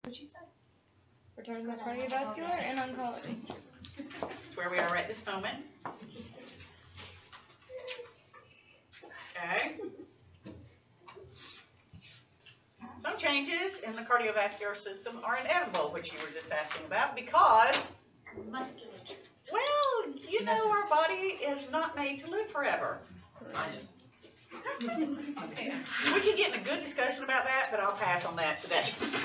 What'd you say? We're talking about cardiovascular and oncology. That's where we are at this moment. Okay. Some changes in the cardiovascular system are inevitable, which you were just asking about, because Musculature. well, you know, our body is not made to live forever. Okay. We could get in a good discussion about that, but I'll pass on that today.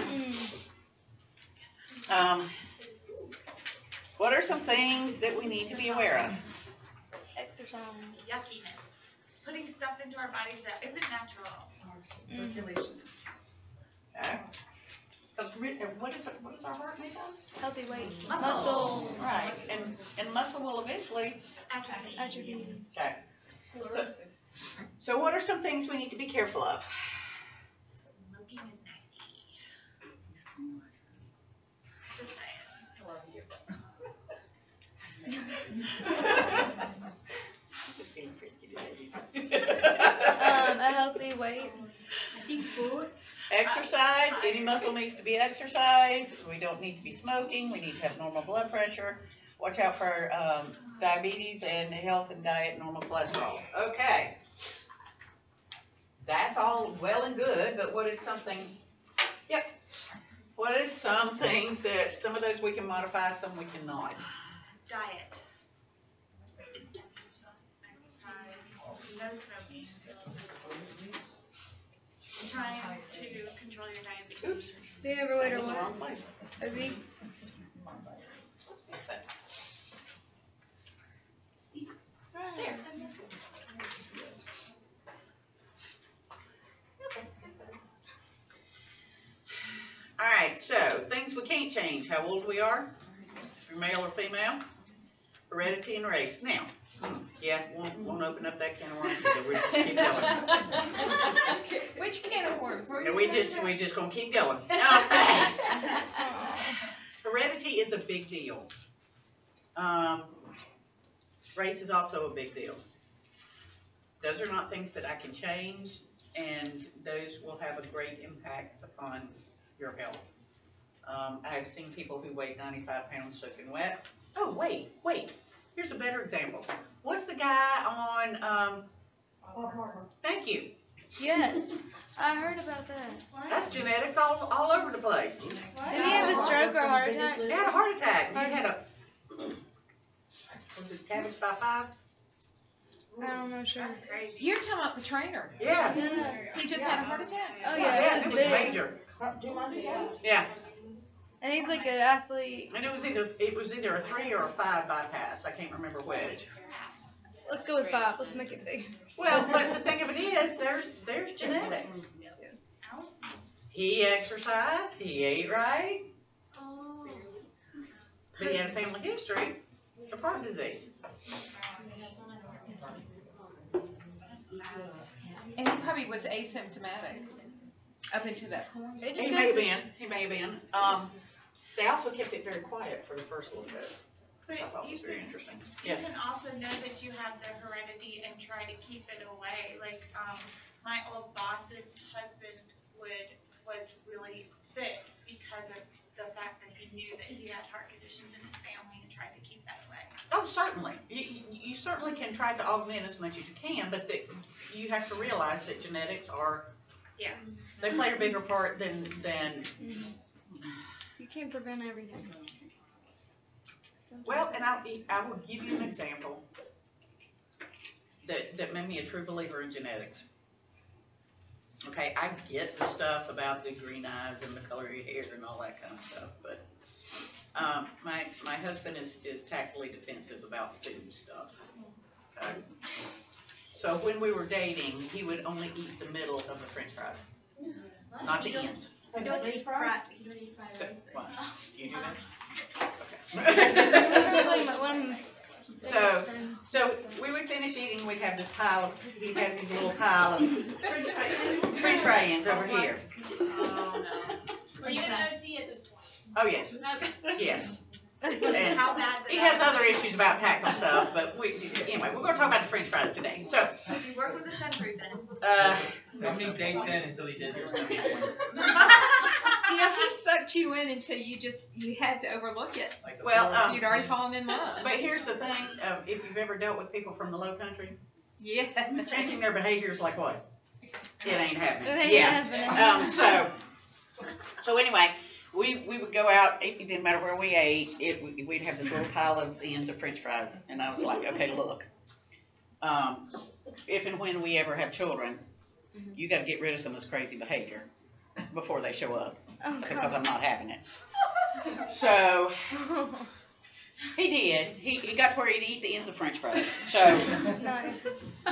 What are some things that we need to be aware of? Exercise. Yuckiness. Putting stuff into our bodies that isn't natural. Circulation. Okay. What is our heart made of? Healthy weight. Muscle. Right, and muscle will eventually. Atrophy. Okay. So what are some things we need to be careful of? Smoking is nasty. Just saying. Just being frisky today. A healthy weight. I think food. Exercise. Any muscle needs to be exercised. We don't need to be smoking. We need to have normal blood pressure. Watch out for diabetes and health and diet, normal cholesterol. Okay. That's all well and good, but what is something, yep. What is some things that, some of those we can modify, some we cannot? Diet. Exercise. No smoking. Trying to control your diabetes. Oops. Do you ever weight or That's in the wrong what? place. Obese? Let's fix that. There. All right, so things we can't change. How old we are, if you're male or female, heredity and race. Now, yeah, won't open up that can of worms either. We just keep going. Which can of worms? And we just gonna keep going. Okay. Heredity is a big deal. Race is also a big deal. Those are not things that I can change, and those will have a great impact upon your health. I've seen people who weigh 95 pounds soaking wet. Oh, wait. Here's a better example. What's the guy on, thank you. Yes. I heard about that. That's genetics all over the place. Did he have a stroke or a heart attack? He had a heart attack. He had a, was it cabbage by 5? I don't know, sure. That's crazy. You're talking about the trainer. Yeah. Yeah. He just had a heart attack. Oh yeah, It it was was big. major. Yeah. And he's like an athlete. And it was either a 3 or a 5 bypass. I can't remember which. Let's go with 5. Let's make it big. Well, but the thing of it is, there's genetics. He exercised, he ate right, Oh. but he had a family history of heart disease. And he probably was asymptomatic up until that point. It just He may have goes to been. He may have been. They also kept it very quiet for the first little bit, which I thought was very interesting. You Yes. can also know that you have the heredity and try to keep it away. Like, my old boss's husband was really thick because of the fact that he knew that he had heart conditions in his family and tried to keep that away. Oh, certainly. You certainly can try to augment as much as you can, but you have to realize that genetics are, Yeah. they play a bigger part than You can't prevent everything. well, and I will give you an example that made me a true believer in genetics. Okay, I get the stuff about the green eyes and the color of your hair and all that kind of stuff, but my husband is tactfully defensive about food stuff. Okay? So when we were dating, he would only eat the middle of the French fries, not the end. You don't eat fried. So, what? You do that? That sounds like Okay. one of my So, friends. so we would finish eating, we'd have this pile, he'd have his little pile of French fry ends over here. Oh, no. Are you an OT at this point? Oh, yes, Okay. yes. That's what And How bad he has other issues about tactile stuff, but anyway, we're gonna talk about the French fries today. So, Did you work with a century then? How many dates in until he did this? he sucked you in until you had to overlook it. Well, You'd already fallen in love. but here's the thing, if you've ever dealt with people from the low country, Yeah. changing their behaviors like what? It ain't happening. It ain't Yeah. happening. So anyway, we would go out, it didn't matter where we ate, we'd have this little pile of ends of french fries, and I was like, okay, look, if and when we ever have children, you gotta get rid of some of this crazy behavior before they show up, Oh, because I'm God. not having it. So, he did, he got to where he'd eat the ends of french fries, so. Nice.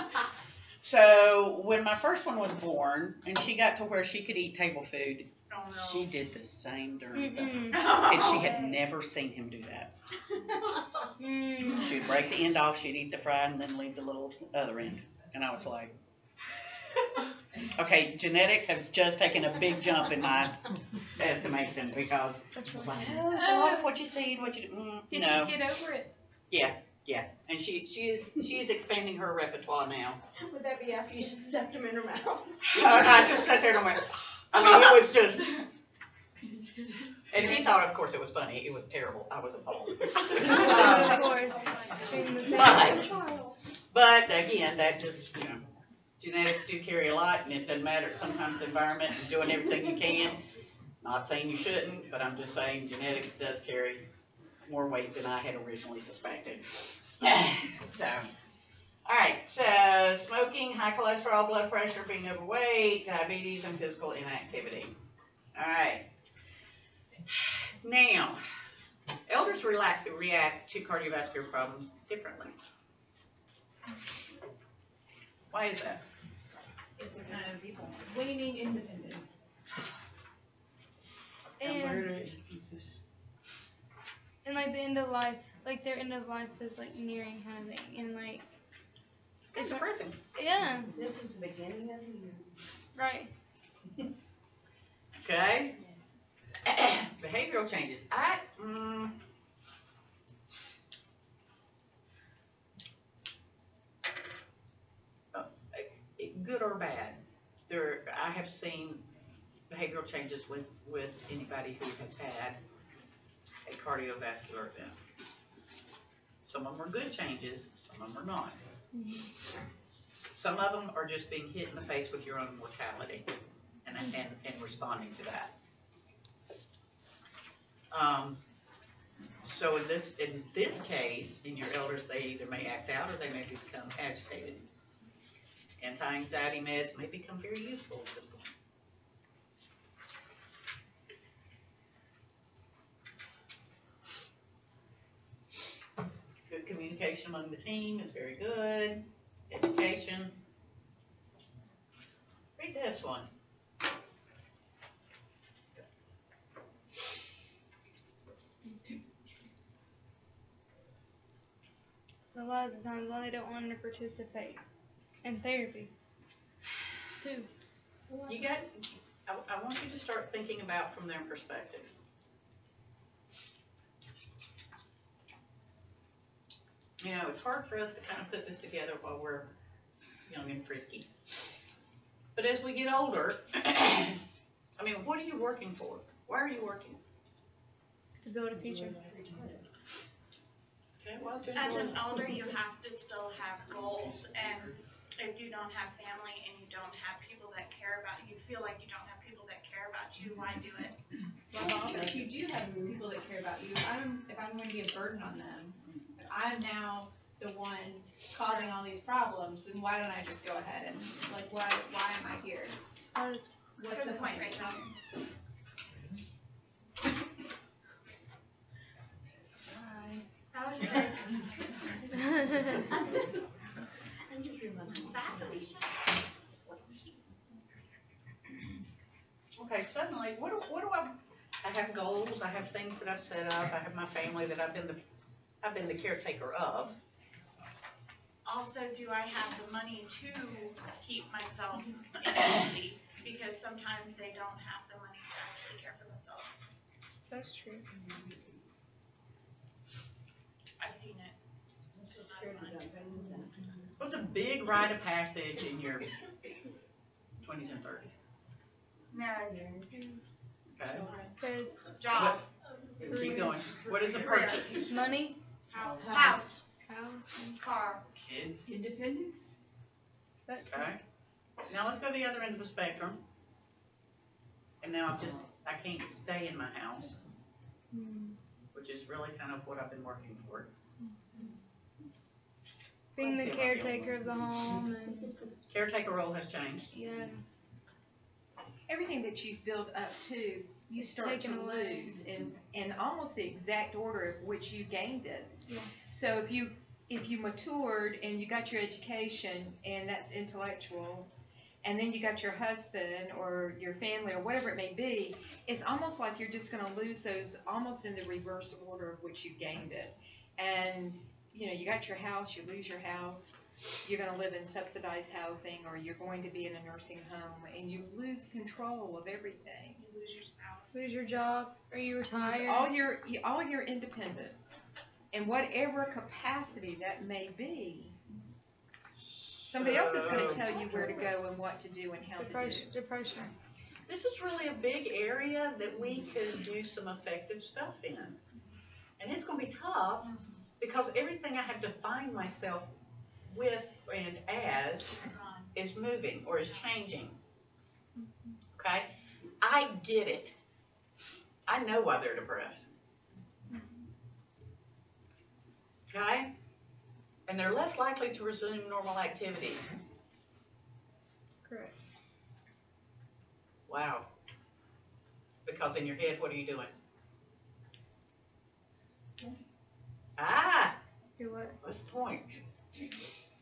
So, when my first one was born, and she got to where she could eat table food, Oh, no. she did the same darn thing. Mm-mm. And she had never seen him do that. Mm. She'd break the end off, she'd eat the fry, and then leave the little other end. And I was like, okay, genetics has just taken a big jump in my estimation, because That's I was really like, funny. oh, it's a lot of what you see and what you do. Did No. she get over it? Yeah, and she is expanding her repertoire now. Would that be after you stuffed them in her mouth? I just sat there and went, I mean, it was just, and he thought, of course, it was funny. It was terrible. I was appalled. Of course. Being the same. But again, that just, genetics do carry a lot, and it doesn't matter. Sometimes the environment and doing everything you can. Not saying you shouldn't, but I'm just saying genetics does carry more weight than I had originally suspected. So, all right, so smoking, high cholesterol, blood pressure, being overweight, diabetes, and physical inactivity. All right. Now, elders react to cardiovascular problems differently. Why is that? It's a sign of waning independence. And like the end of life, like their end of life is like nearing kind of thing, and like It's depressing. yeah, This is the beginning of the year. right. Okay. Behavioral changes. Good or bad, I have seen behavioral changes with anybody who has had a cardiovascular event. Some of them are good changes, some of them are not. Some of them are just being hit in the face with your own mortality and responding to that. So in this case, in your elders, they either may act out or they may become agitated. Anti-anxiety meds may become very useful at this point. Good communication among the team is very good. Education. Read this one. So a lot of the times why they don't want to participate in therapy, too. I want you to start thinking about from their perspective. It's hard for us to kind of put this together while we're young and frisky. But as we get older, what are you working for? Why are you working? To build a future. Okay, well, As an elder, you have to still have goals, and if you don't have family and you don't have people that care about you, feel like you don't have people that care about you, why do it? Well, if you do have people that care about you, if I'm going to be a burden on them, if I'm now the one causing all these problems, then why don't I just go ahead and, why am I here? What's the point right now? How was your day? Okay, suddenly, what do I have goals, I have things that I've set up, I have my family that I've been the caretaker of. Also, do I have the money to keep myself healthy? Because sometimes they don't have the money to actually care for themselves. That's true. I've seen it. It's not fun. What's a big rite of passage in your 20s and 30s? Marriage. Okay, Kids, Job, keep going. What is a purchase? money, house, house, car. Kids. Independence? that too. Okay. Now let's go to the other end of the spectrum. And now I can't stay in my house, Mm. which is really kind of what I've been working for. Being the Let's see about the caretaker of the home and, Caretaker role has changed. yeah. Everything that you've built up to, you start taken to away. lose in almost the exact order of which you gained it. Yeah. So if you matured and you got your education and that's intellectual, and then you got your husband or your family or whatever it may be, it's almost like you're just going to lose those almost in the reverse order of which you gained it. And you got your house, you lose your house, you're going to live in subsidized housing, or you're going to be in a nursing home, and you lose control of everything. You lose your spouse. Lose your job, or you Lose retire. all your independence, in whatever capacity that may be. Somebody else is going to tell you where to go and what to do and how to do. Depression. This is really a big area that we could do some effective stuff in. And it's going to be tough because everything I have defined myself with and as is moving or is changing. Okay? I get it. I know why they're depressed. Okay? And they're less likely to resume normal activities. Correct. Wow. Because in your head, what are you doing? Ah! You're what? What's the point? I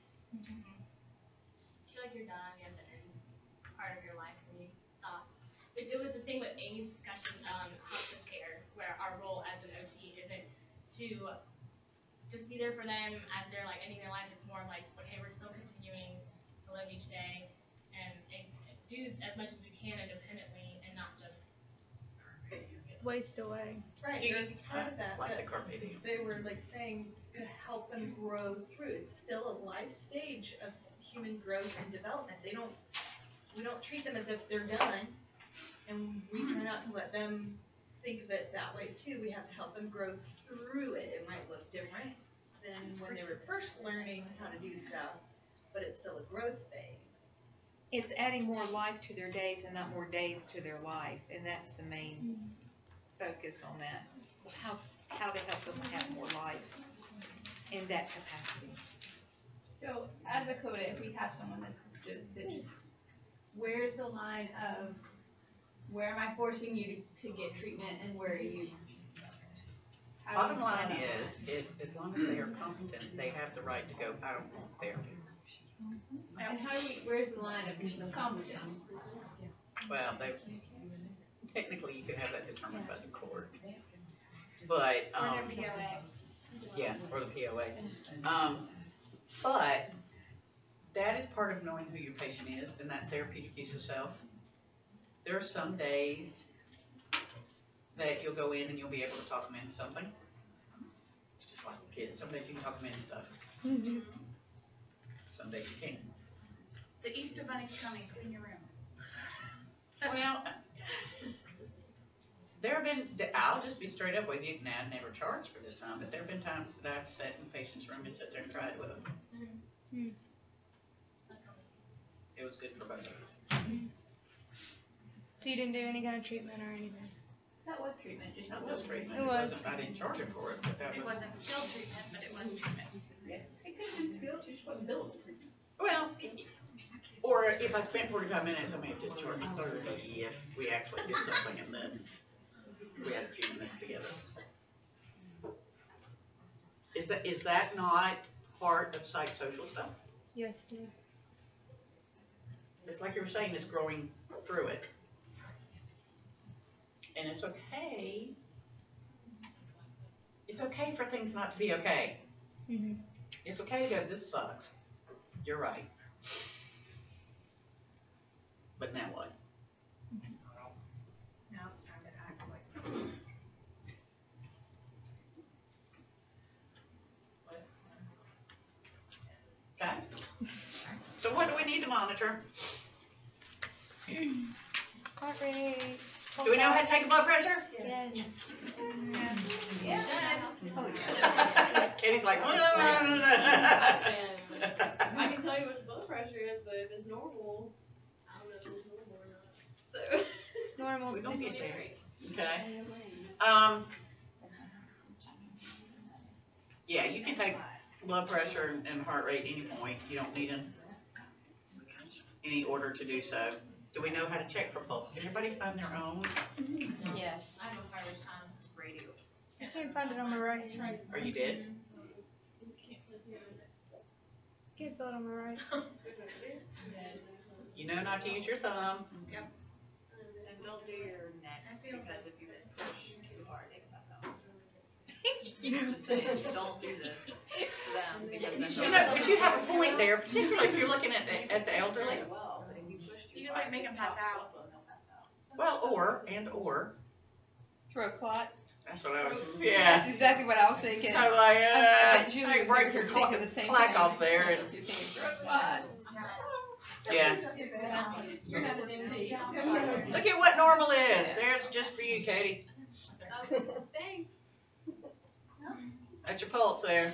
feel like you're done, you have to end part of your life when you stop. It was the thing with Amy's discussion on hospice care, where our role as an OT isn't to just be there for them as they're like ending their life. It's more like, okay, we're still continuing to live each day and do as much as we can independently and not just Waste away. Right, Do you- there's part of that, Like the that carpe diem. they were like saying to help them grow through. It's still a life stage of human growth and development. We don't treat them as if they're done, and we try not to let them think of it that way too. We have to help them grow through it. It might look different than when they were first learning how to do stuff, but it's still a growth phase. It's adding more life to their days and not more days to their life, and that's the main focus on that. How to help them have more life in that capacity. So, as a CODA, if we have someone that just, where's the line of, where am I forcing you to get treatment and where are you? how do Bottom you line draw that is as long as they are competent, they have the right to go, I don't want therapy. line? And how do we, where's the line of competence? Well, technically you can have that determined by the court. But, Or their POA. yeah, or the POA. But that is part of knowing who your patient is and that therapeutic use of self. There are some days that you'll go in and you'll be able to talk them into something. It's just like kids. Some days you can talk them into stuff. Some days you can't. The Easter Bunny's coming, clean your room. Well, there have been, I'll just be straight up with you, now I never charged for this time, but there have been times that I've sat in the patient's room and sit there and tried with them. It was good for both of us. So you didn't do any kind of treatment or anything? That was treatment, just That was treatment. It was. wasn't, I didn't charge her for it, but that It was. wasn't skilled treatment, but it was treatment. It could have been skilled, you just wasn't billable treatment. Well, or if I spent 45 minutes, I may have just charged 30 if we actually did something and then we had a few minutes together. Is that not part of psychosocial stuff? Yes, it is. It's like you were saying, it's growing through it. And it's okay. It's okay for things not to be okay. Mm-hmm. It's okay to go, this sucks. You're right. But now what? Now it's time to act like. Okay? So what do we need to monitor? Heart rate, Do we know how to take a blood pressure? Yes. Oh, yeah. Katie's like, I can tell you what the blood pressure is, but if it's normal, I don't know if it's normal or not. So. Normal. We don't get 60. there. Okay. Yeah, you can take blood pressure and heart rate any point. You don't need any order to do so. Do we know how to check for pulse? Can everybody find their own? Yes. I have a hard time radio. I can't find it on my right. Are you dead? Can't feel it on my right. You know not to use your thumb. And don't do your neck, because if you push too hard, it can Don't do this to them, because then You know, but you have a point there, particularly if you're looking at the elderly. well, but if you push too You can hard, like make them pass out. they'll pass out. Well, or. Throat clot. That's what I was, yeah. That's exactly what I was thinking. I was like, I bet Julie I was break over some here thinking the same plaque thing. off there and, If you're thinking throat clot. yeah. You're not an MD. Look at what normal is. There's just for you, Katie. Thanks. That's your pulse there.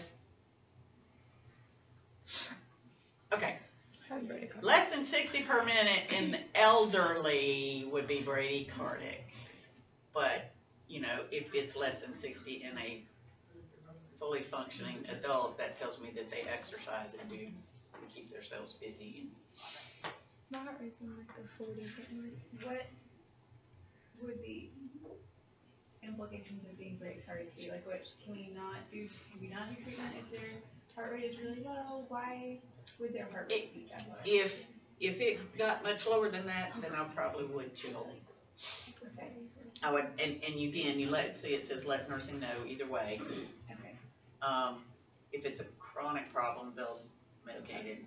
Okay. Less than 60 per minute in the elderly would be bradycardic. But, you know, if it's less than 60 in a fully functioning adult, that tells me that they exercise and do keep themselves busy. My heart rate's in like the 40s at night. What would the implications of being bradycardic be? Like, what can we not do? Can we not do treatment if their heart rate is really low? Why would their heart rate be that low? If it got much lower than that, then I probably would chill. Okay. I would, and again, it says let nursing know either way. Okay. If it's a chronic problem, they'll medicate it.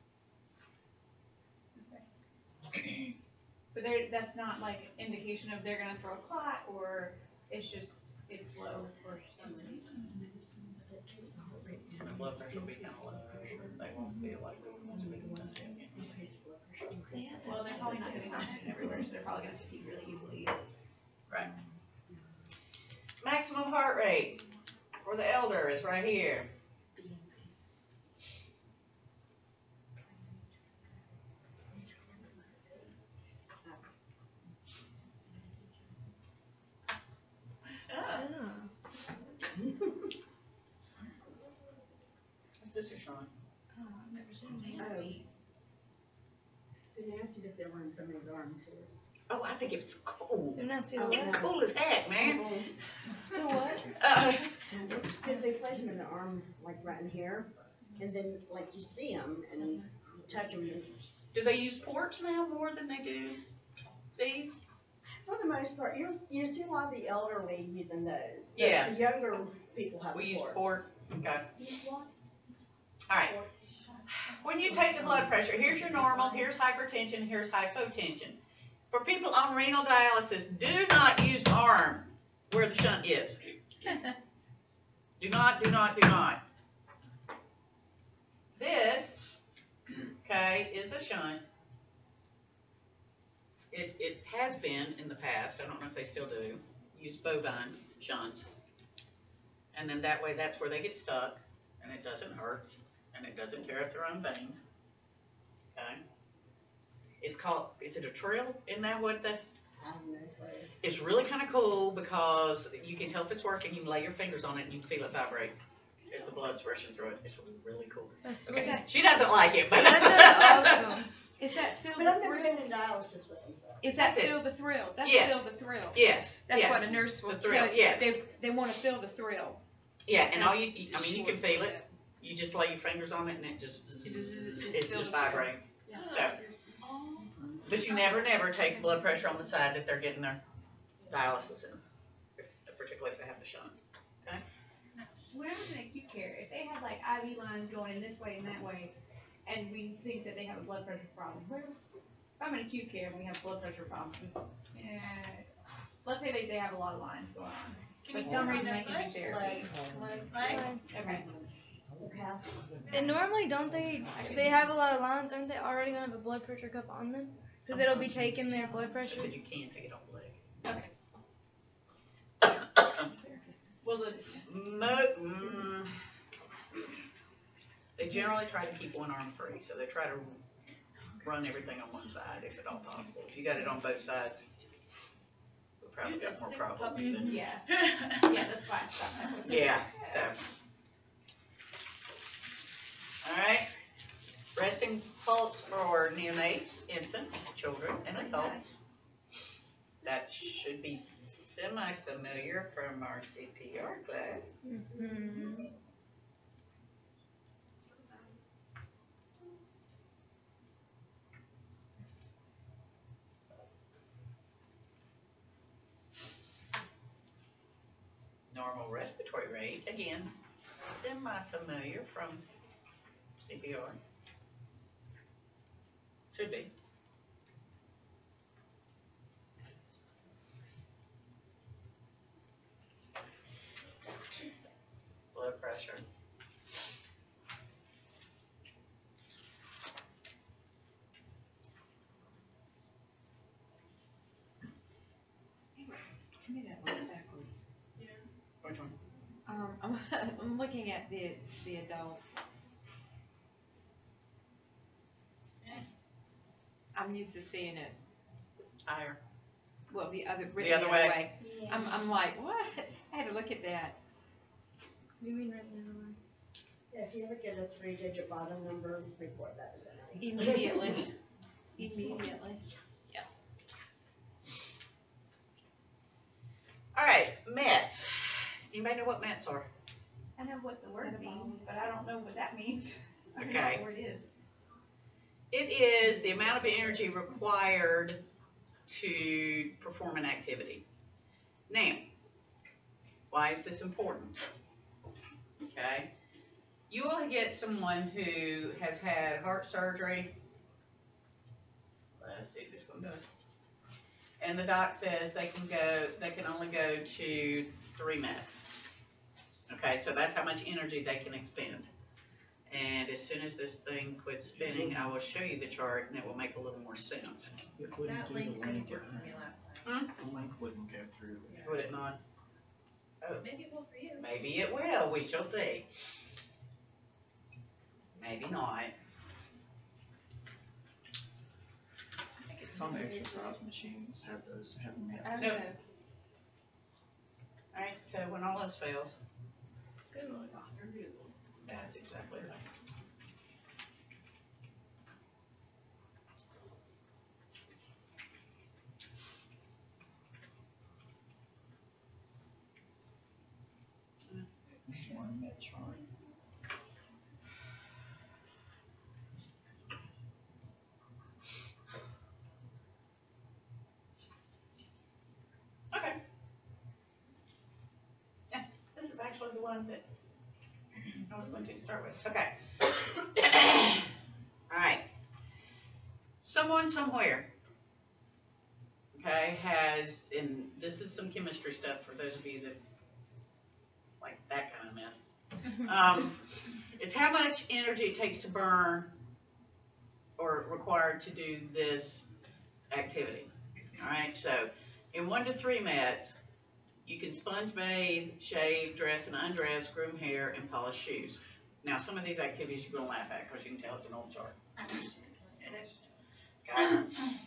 But that's not like indication of they're gonna throw a clot, or it's just, it's low for some reason. And the blood pressure will be kind of low. They won't feel like they want to be Well, they're probably not getting oxygen everywhere, so they're probably gonna fatigue really easily. Right. Maximum heart rate for the elder is right here. What's this, Sean? Oh, I've never seen that. Oh. It's nasty to feel in somebody's arm too. Oh, I think it's cool. They're not seeing Oh, what? It's cool as heck, man. To what? Because they place them in the arm, like right in here, and then like you see them and you touch them. Do they use ports now more than they do these? For the most part, you see a lot of the elderly using those. But Yeah. The younger people have We use ports. port. Okay. Alright. When you take the blood pressure, here's your normal, here's hypertension, here's hypotension. For people on renal dialysis, do not use arm where the shunt is. Do not. This, okay, is a shunt. It has been in the past, I don't know if they still do, use bovine shunts. And then that way, that's where they get stuck, and it doesn't hurt, and it doesn't tear up their own veins. Okay? It's called, is it a trill? Isn't that what the, I don't know. it's really kind of cool because you can tell if it's working, you can lay your fingers on it and you can feel it vibrate as the blood's rushing through it. It's really cool. That's Okay. sweet. She doesn't like it, but. That's awesome. Is that feel But the I've never thrill? been in dialysis with them, so. Is that That's it. feel the thrill? That's Yes. feel the thrill. Yes, That's yes. what a nurse will The thrill, tell you. yes. They want to feel the thrill. Yeah, and all That's you can feel it. You just lay your fingers on it and it just, it's feel just the thrill. vibrating. So, but you never take blood pressure on the side that they're getting their dialysis in, particularly if they have the shunt. When I was in acute care, if they had like IV lines going in this way and that way, and we think that they have a blood pressure problem, if I'm in acute care and we have blood pressure problems, let's say they have a lot of lines going on, but for some reason they can do therapy. Okay. And normally, don't they? If they have a lot of lines, aren't they already gonna have a blood pressure cuff on them? Because it'll be taking their blood I pressure. said you can take it off the leg. Well, the, They generally try to keep one arm free, so they try to run everything on one side if at all possible. If you got it on both sides, we'll probably got more problems than. Yeah, yeah, that's fine. Yeah, so. Alright, resting pulse for neonates, infants, children, and adults. That should be semi-familiar from our CPR class. Mm-hmm. Normal respiratory rate, again, semi-familiar from CPR. Should be. Blood pressure. To me, that looks backwards. Which one? I'm looking at the adults. I'm used to seeing it, Higher. well, the other, The written other way. Yeah. I'm like, what? I had to look at that. You mean right the other way? If you look at a 3-digit bottom number, report that to somebody. Immediately. Immediately. Alright, METs. Anybody know what METs are? I know what the word means, but I don't know what that means. I don't know Okay. what the word is. It is the amount of energy required to perform an activity. Now, why is this important? Okay, you will get someone who has had heart surgery. Let's see if it's going to go. And the doc says they can only go to 3 METs. Okay, so that's how much energy they can expend. And as soon as this thing quits spinning, I will show you the chart and it will make a little more sense. that link didn't work for me last night. The link wouldn't go through. Would it not? Oh, Maybe it will for you. maybe it will, we shall see. Maybe not. I think it's some exercise machines have those, have METs. I don't know. Alright, so when all else fails, Good luck. that's exactly right. One MET chart. Okay. Yeah, this is actually the one that I was going to start with. Okay. Alright. Someone somewhere, okay, has, and this is some chemistry stuff for those of you that like that kind of mess. It's how much energy it takes to burn or required to do this activity. Alright, so in 1 to 3 METs, you can sponge bathe, shave, dress and undress, groom hair, and polish shoes. Now, some of these activities you're going to laugh at because you can tell it's an old chart. Okay.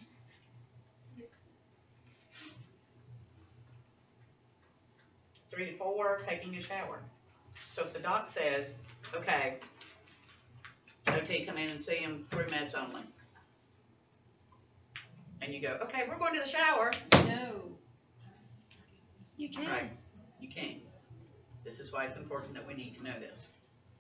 3 to 4, taking a shower. So if the doc says, okay, OT, come in and see him 3 METs only. And you go, okay, we're going to the shower. No. You can. Right, you can. This is why it's important that we need to know this.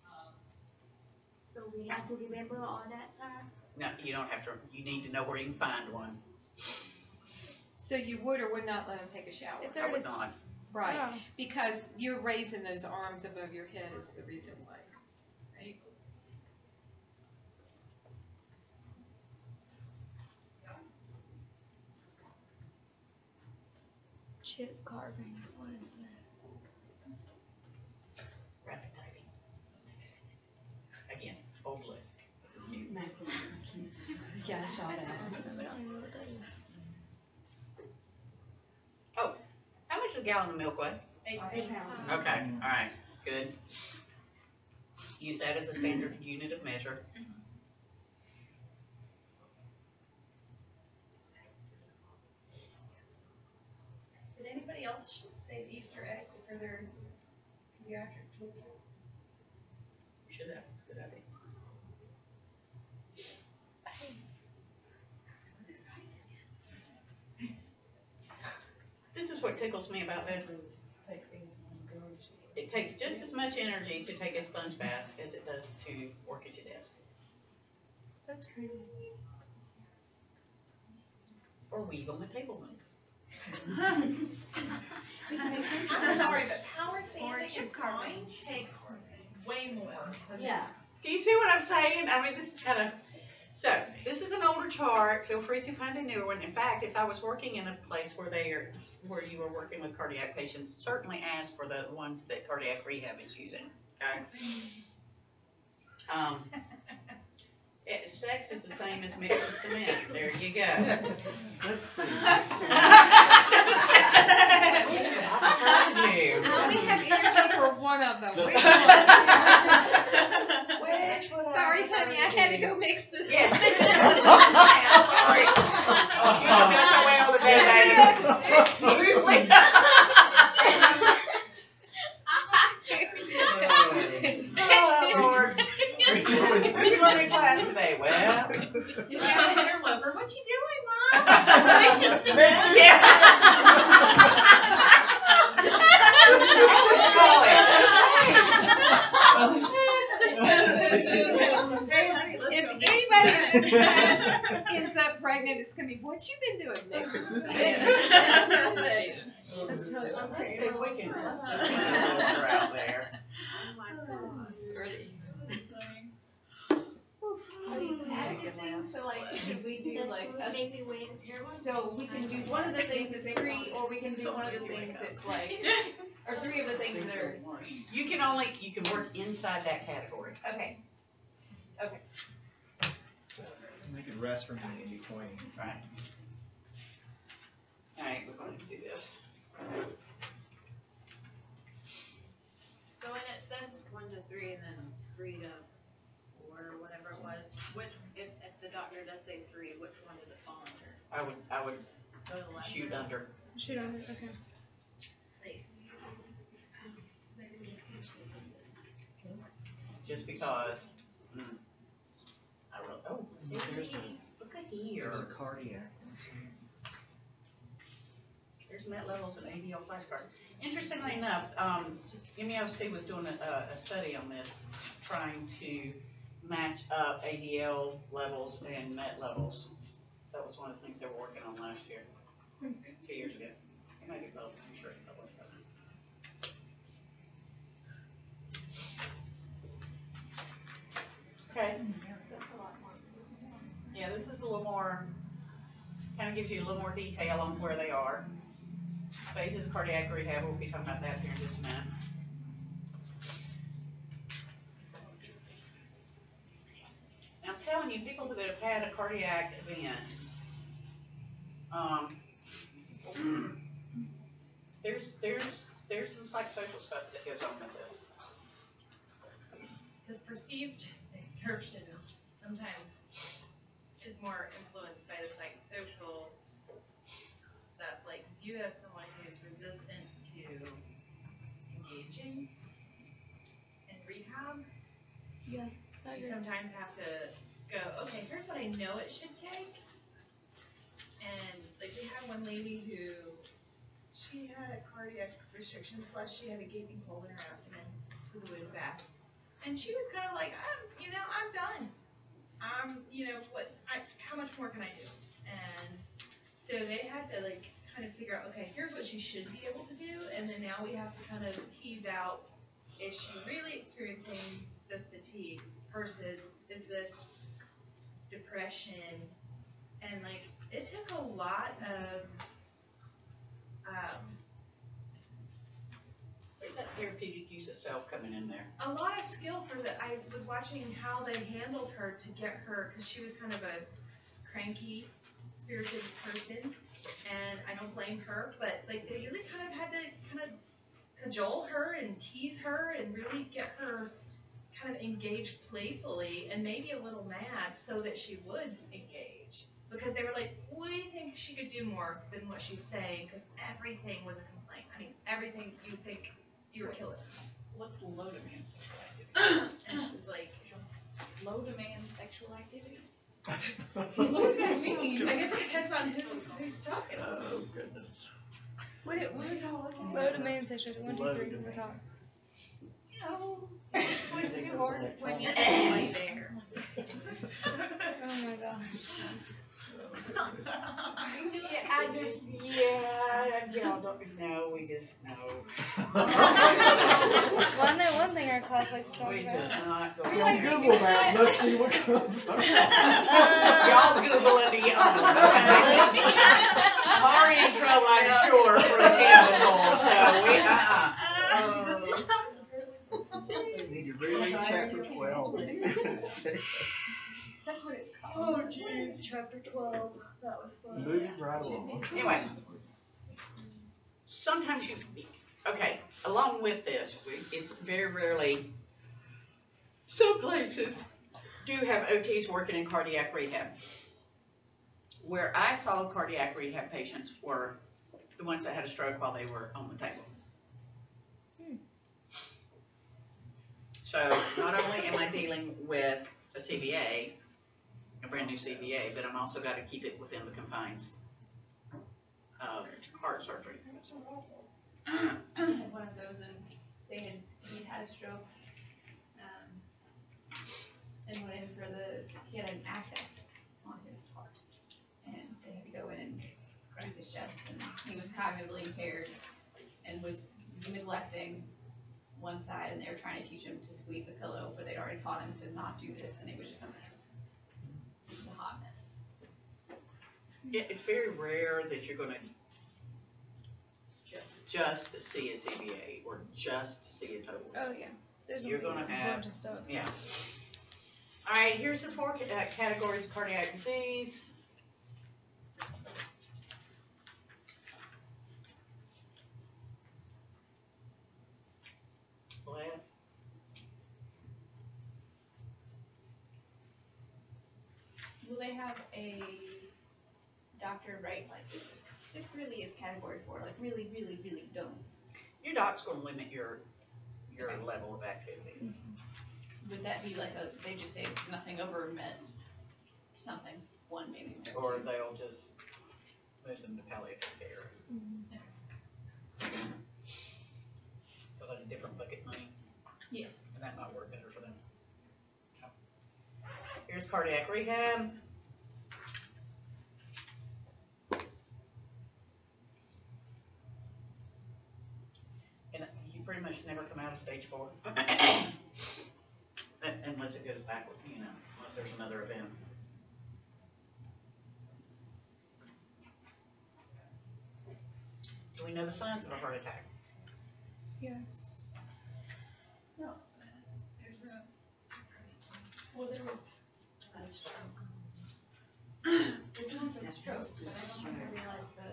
So we have to remember all that stuff? No, you don't have to, you need to know where you can find one. So you would or would not let them take a shower? If I they're would not. Right, Oh. because you're raising those arms above your head is the reason why, right? Chip carving. What is that? Rapid typing. Again, old list. This is cute. Yeah, I saw that. I don't even know what that is. gallon of milk weigh? 8 8 pounds. Okay, all right, good. Use that as a standard unit of measure. Did anybody else save Easter eggs for their pediatric toolkit? Should have, it's a good idea. That's exciting. This is what tickles me about this. It takes just as much energy to take a sponge bath as it does to work at your desk. That's crazy. Or weave on the table move. I'm sorry, but power sanding and sawing takes way more. Yeah. Do you see what I'm saying? I mean, this is kind of, so, this is an older chart. Feel free to find a newer one. In fact, if I was working in a place where you were working with cardiac patients, certainly ask for the ones that cardiac rehab is using, okay? Sex is the same as mixing cement. There you go. Let's see. I heard you. I only have energy for one of them. Which one? Sorry, honey, I had to go mix this. Yes. Sorry. You don't feel so well today, baby. Oh, Lord. Who's going to class today? Well. You got an interloper. What you doing, Mom? Yeah. What'd you call it? If anybody in this class ends up pregnant, it's gonna be, what you been doing, Nick? Let's see if we can let's get one out there. So like, could we do like, Maybe wait until so we can do one of the things that's 3, or we can do one of the things that's like, or 3 of the things that are, You can work inside that category. okay. Okay. We could rest from doing in between. Right. All right, we're going to do this. So when it says 1 to 3 and then 3 to 4 or whatever it was, which, if the doctor does say 3, which one does it fall under? I would Go to the left. shoot under. Shoot on it, okay. Just because. I wrote, oh, There's a look at here. cardiac one too. There's met levels and ADL flashcards. Interestingly enough, MEOC was doing a study on this, trying to match up ADL levels and MET levels. That was one of the things they were working on last year, 2 years ago. It might be both, I'm sure it's both. Okay. Yeah, this is a little more, kind of gives you a little more detail on where they are. Phases of cardiac rehab, we'll be talking about that here in just a minute. Now, I'm telling you, people that have had a cardiac event, there's some psychosocial stuff that goes on with this. Because perceived exertion sometimes is more influenced by the psychosocial stuff. Like, if you have someone who's resistant to engaging in rehab, Yeah, you sometimes have to go, okay, here's what I know it should take. And, like, we had one lady who, she had a cardiac restriction, plus she had a gaping hole in her abdomen for the wound vac. And she was kind of like, I'm done. How much more can I do? And so they had to like kind of figure out, okay, here's what she should be able to do, and then now we have to kind of tease out, is she really experiencing this fatigue versus is this depression? And like, it took a lot of That therapeutic use of self coming in there. a lot of skill for that. I was watching how they handled her to get her, because she was kind of a cranky, spirited person, And I don't blame her, but like they really kind of had to kind of cajole her and tease her and really get her kind of engaged playfully and maybe a little mad so that she would engage. Because they were like, we think she could do more than what she's saying, because everything was a complaint. I mean, everything you think you were killing. What's low demand sexual activity? And it was like, Low demand sexual activity? what does that mean? I guess it depends on who's talking. Oh, goodness. What are y'all looking Low demand sexual. 1, 2, 3. We're talking. You know, It's when you just electronic. lay there. Oh my god. Y'all don't know, we just know. Well, I know one thing our class likes to talk We about. just not go Don't there. Google that, let's see what comes up. Y'all Google it together. I'm already in trouble, I'm sure, for the cannabis hole, so we, Need to read chapter 12. That's what it's called. Oh, jeez, chapter 12. That was fun. Moving right along. Anyway, sometimes okay, along with this, it's very rarely, some places do have OTs working in cardiac rehab. Where I saw cardiac rehab patients were the ones that had a stroke while they were on the table. So not only am I dealing with a CVA, a brand new CVA, but I'm also got to keep it within the confines of heart surgery. I had one of those and he had a stroke, and went in for he had an access on his heart. And they had to go in and crack his chest, and he was cognitively impaired and was neglecting one side, and they were trying to teach him to squeeze the pillow, but they'd already taught him to not do this, and it was just a mess. It was a hot mess. Yeah, it's very rare that you're gonna just to see a CVA or just to see a total. Oh yeah. There's You're gonna gonna be a have- bunch of stuff. Yeah. All right, here's the 4 categories of cardiac disease. Last. Will they have a doctor write like this really is category 4, like really, really, really don't? Your doc's gonna limit your level of activity. Would that be like they just say nothing over med something, 1 maybe? Or they'll just move them to palliative care. Because that's a different bucket money, Yes. and that might work better for them. Here's cardiac rehab. And you pretty much never come out of stage 4. Unless it goes backward, unless there's another event. Do we know the signs of a heart attack? Yes. No. There's a. Well, there was a stroke. There's one for the stroke, but I don't think I realized the.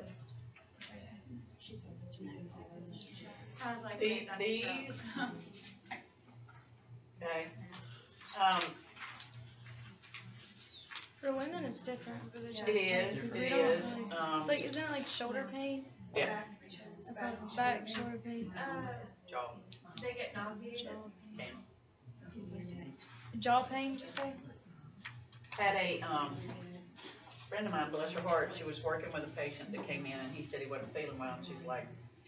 I was like, These, wait, that's stroke. okay. For women, it's different. For the chest It pain, is, 'cause it we don't is. really- it's like, isn't it like shoulder pain? Yeah. I thought it was back, shoulder pain. Jaw. They get nauseated. Pain. Jaw pain, did you say? Had a friend of mine, bless her heart, she was working with a patient that came in and he said he wasn't feeling well, and she's like,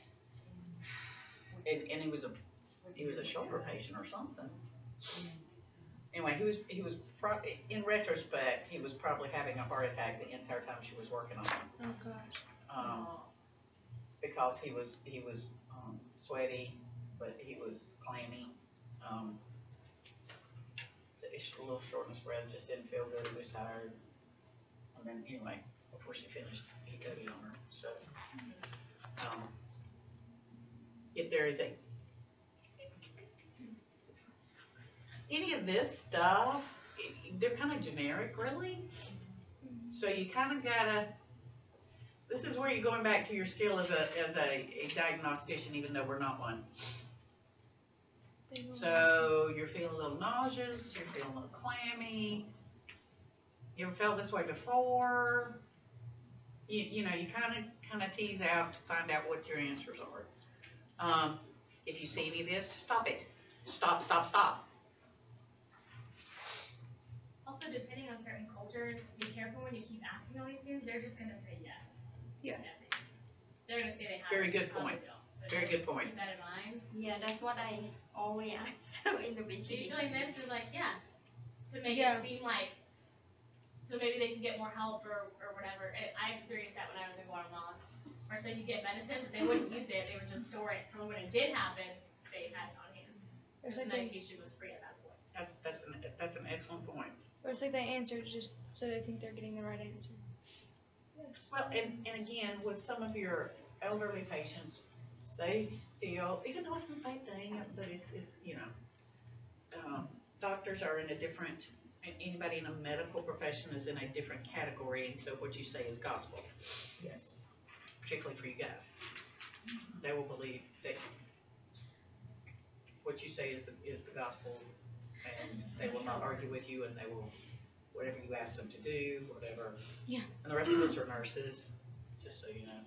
and he was a shoulder patient or something. Anyway, he was in retrospect, he was probably having a heart attack the entire time she was working on him. Oh gosh. Because he was sweaty, but he was clammy. So a little shortness of breath, just didn't feel good, he was tired. And then anyway, before she finished, he coded on her. So if there is any of this stuff, they're kind of generic, really. So you kind of gotta, This is where you're going back to your skill as a diagnostician, even though we're not one. So you're feeling a little nauseous, you're feeling a little clammy. You ever felt this way before? You know, you kind of tease out to find out what your answers are. If you see any of this, stop it. Stop. Also, depending on certain cultures, be careful when you keep asking all these things. They're just gonna say yes. Yes. They're gonna say they have. Very it, good probably point. don't. So Very just good point. Keep that in mind. Yeah, that's what I always answer in the So beginning. usually this is like, yeah, to make Yeah. it seem like, so maybe they can get more help or whatever. I experienced that when I was in Guatemala. Or so you get medicine, but they wouldn't use it. They would just store it for when it did happen. They had it on hand. It's The like they, medication was free at that point. That's an excellent point. or it's like they answer just so they think they're getting the right answer. Well, and again, with some of your elderly patients, they still, even though it's the same thing, but it's you know, doctors are in a different, anybody in a medical profession is in a different category, and so what you say is gospel. Yes. Particularly for you guys. They will believe that what you say is the gospel, and they will not argue with you, and they will, whatever you ask them to do, whatever. Yeah. And the rest of us are nurses, just so you know.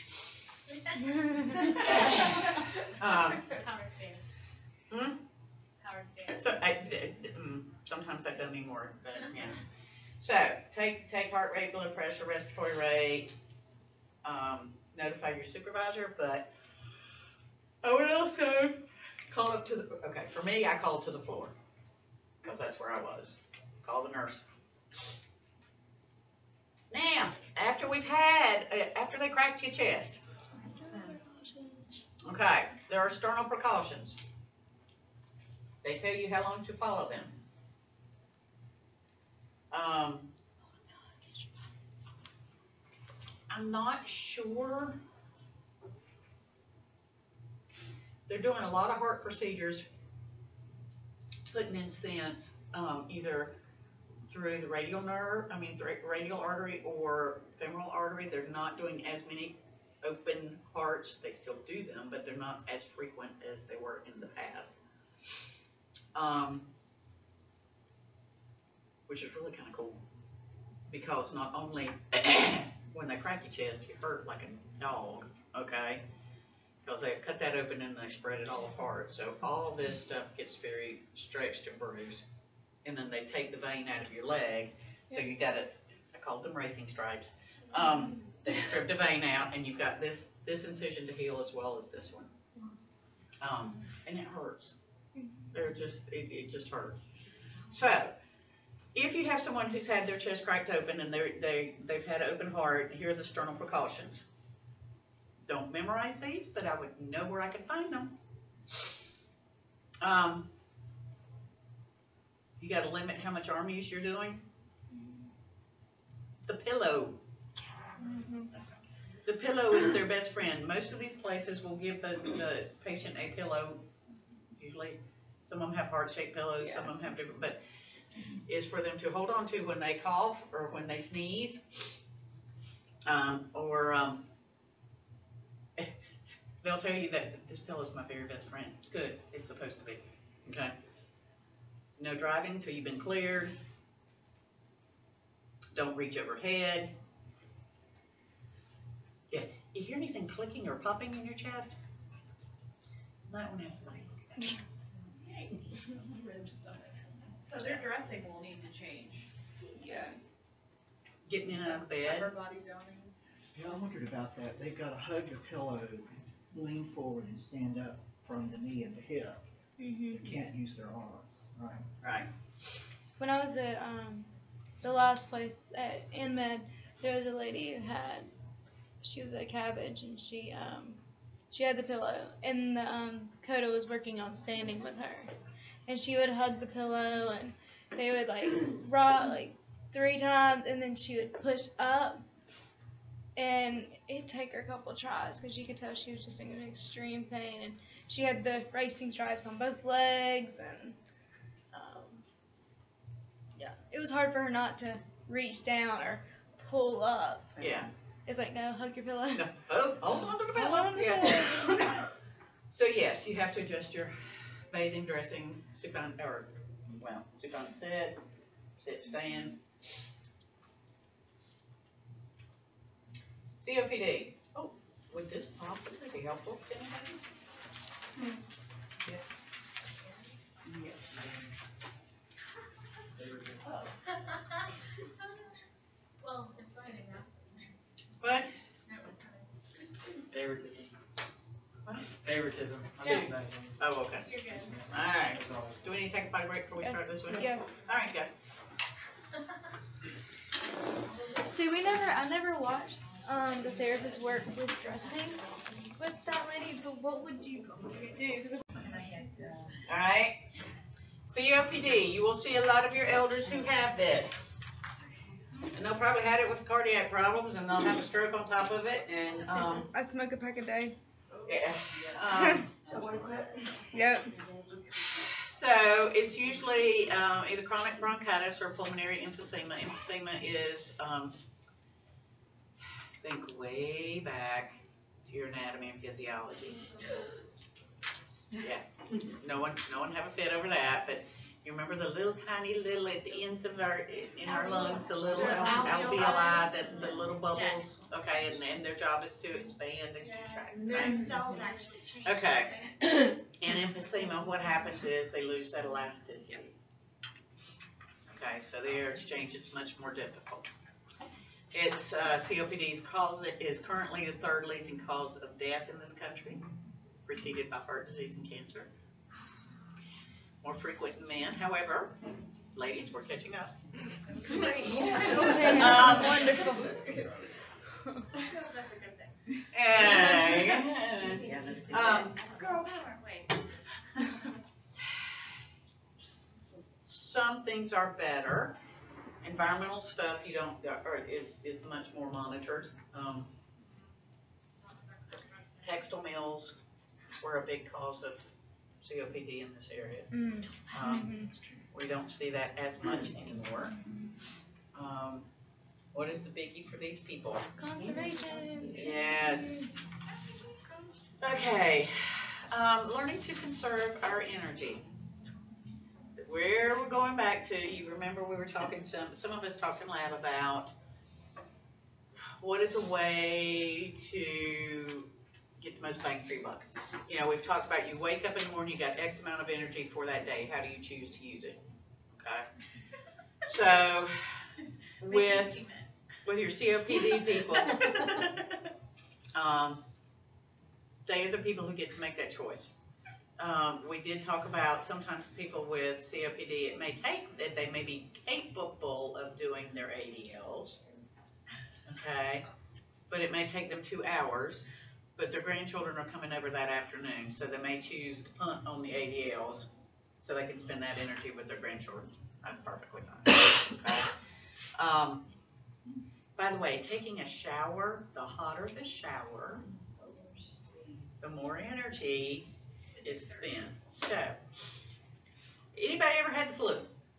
Howard Stern. Hmm? Howard Stern. So, sometimes that doesn't anymore, but yeah. So, take heart rate, blood pressure, respiratory rate, notify your supervisor, but I would also call up to the, okay, for me, I called to the floor, because that's where I was. Call the nurse. Now, after they cracked your chest, okay, there are sternal precautions. They tell you how long to follow them. I'm not sure. They're doing a lot of heart procedures, putting in stents, either through the radial artery or femoral artery. They're not doing as many open hearts. They still do them, but they're not as frequent as they were in the past. Which is really kind of cool, because not only when they crack your chest, you hurt like a dog, okay? Because they cut that open and they spread it all apart. So all this stuff gets very stretched and bruised. And then they take the vein out of your leg. So you got it, I called them racing stripes. They strip the vein out, and you've got this incision to heal as well as this one. And it hurts. It just hurts. So, if you have someone who's had their chest cracked open and they've had an open heart, here are the sternal precautions. Don't memorize these, but I would know where I could find them. You got to limit how much arm use you're doing. The pillow. The pillow is their best friend. Most of these places will give the patient a pillow. Usually, some of them have heart-shaped pillows, some of them have different, but is for them to hold on to when they cough or when they sneeze, they'll tell you that this pillow is my very best friend. Good, it's supposed to be. Okay. No driving until you've been cleared. Don't reach overhead. Yeah, you hear anything clicking or popping in your chest? You might want to have somebody look at that. So their dressing will need to change. Yeah. Getting in and out of bed. Upper body drowning. Yeah, I wondered about that. They've got to hug the pillow, lean forward and stand up from the knee and the hip. They can't use their arms, right? Right. When I was at the last place at InMed, there was a lady who she was at Cabbage, and she had the pillow, and the Coda was working on standing with her, and she would hug the pillow, and they would rock 3 times, and then she would push up, and it'd take her a couple tries because you could tell she was just in extreme pain, and she had the racing stripes on both legs, and it was hard for her not to reach down or pull up. Yeah. It's like, no, hug your pillow. No, hold on to the pillow. Hold on to the Yeah. So yes, you have to adjust your bathing, dressing, sit, stand. COPD. Oh, would this possibly be helpful to anybody? Yes. Well, it's Friday now. What? Favoritism. What? Favoritism. I'm Yeah. just nice. Oh, okay. You're good. All right. Do we need to take a potty break before we start this one? Yes. All right, guys. See, I never watched the therapist work with dressing with that lady, but what would you do? 'Cause All right. COPD. You will see a lot of your elders who have this. And they'll probably had it with cardiac problems, and they'll have a stroke on top of it. And I smoke a pack a day. yeah. Yep. So it's usually either chronic bronchitis or pulmonary emphysema. Emphysema is think way back to your anatomy and physiology. Yeah. No one have a fit over that, but you remember the little tiny at the ends of our lungs, the little alveoli, the little bubbles, okay, and their job is to expand and contract. Their cells actually change. Okay. In emphysema, what happens is they lose that elasticity. Okay, so the air exchange is much more difficult. It's COPD is currently the third leading cause of death in this country, preceded by heart disease and cancer. More frequent in men, however, ladies, we're catching up. Great. Wonderful. That's a good thing. Girl power, wait. Some things are better. Environmental stuff is much more monitored. Textile mills were a big cause of COPD in this area. We don't see that as much anymore. What is the biggie for these people? Conservation. Yes. Okay. Learning to conserve our energy. Where we're going back to, you remember we were talking, some of us talked in lab about what is a way to get the most bang for your buck. You know, we've talked about you wake up in the morning, you got X amount of energy for that day. How do you choose to use it? Okay. So with your COPD people, they are the people who get to make that choice. We did talk about sometimes people with COPD, it may take that they may be capable of doing their ADLs, okay, but it may take them 2 hours, but their grandchildren are coming over that afternoon, so they may choose to punt on the ADLs so they can spend that energy with their grandchildren. That's perfectly fine. Okay. By the way, taking a shower, the hotter the shower, the more energy is spent. So, anybody ever had the flu?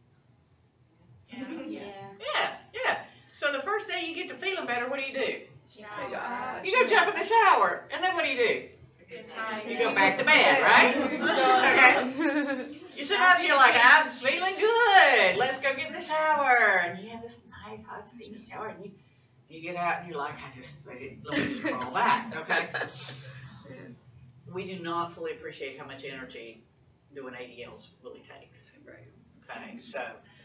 Yeah. So the first day you get to feeling better, what do? You go jump in the shower, and then what do? You go back to bed, right? Okay. You sit up and you're like, I'm feeling good. Let's go get in the shower. And you have this nice hot steamy shower, and you get out and you're like, let me just roll back, okay? We do not fully appreciate how much energy doing ADLs really takes. Okay, so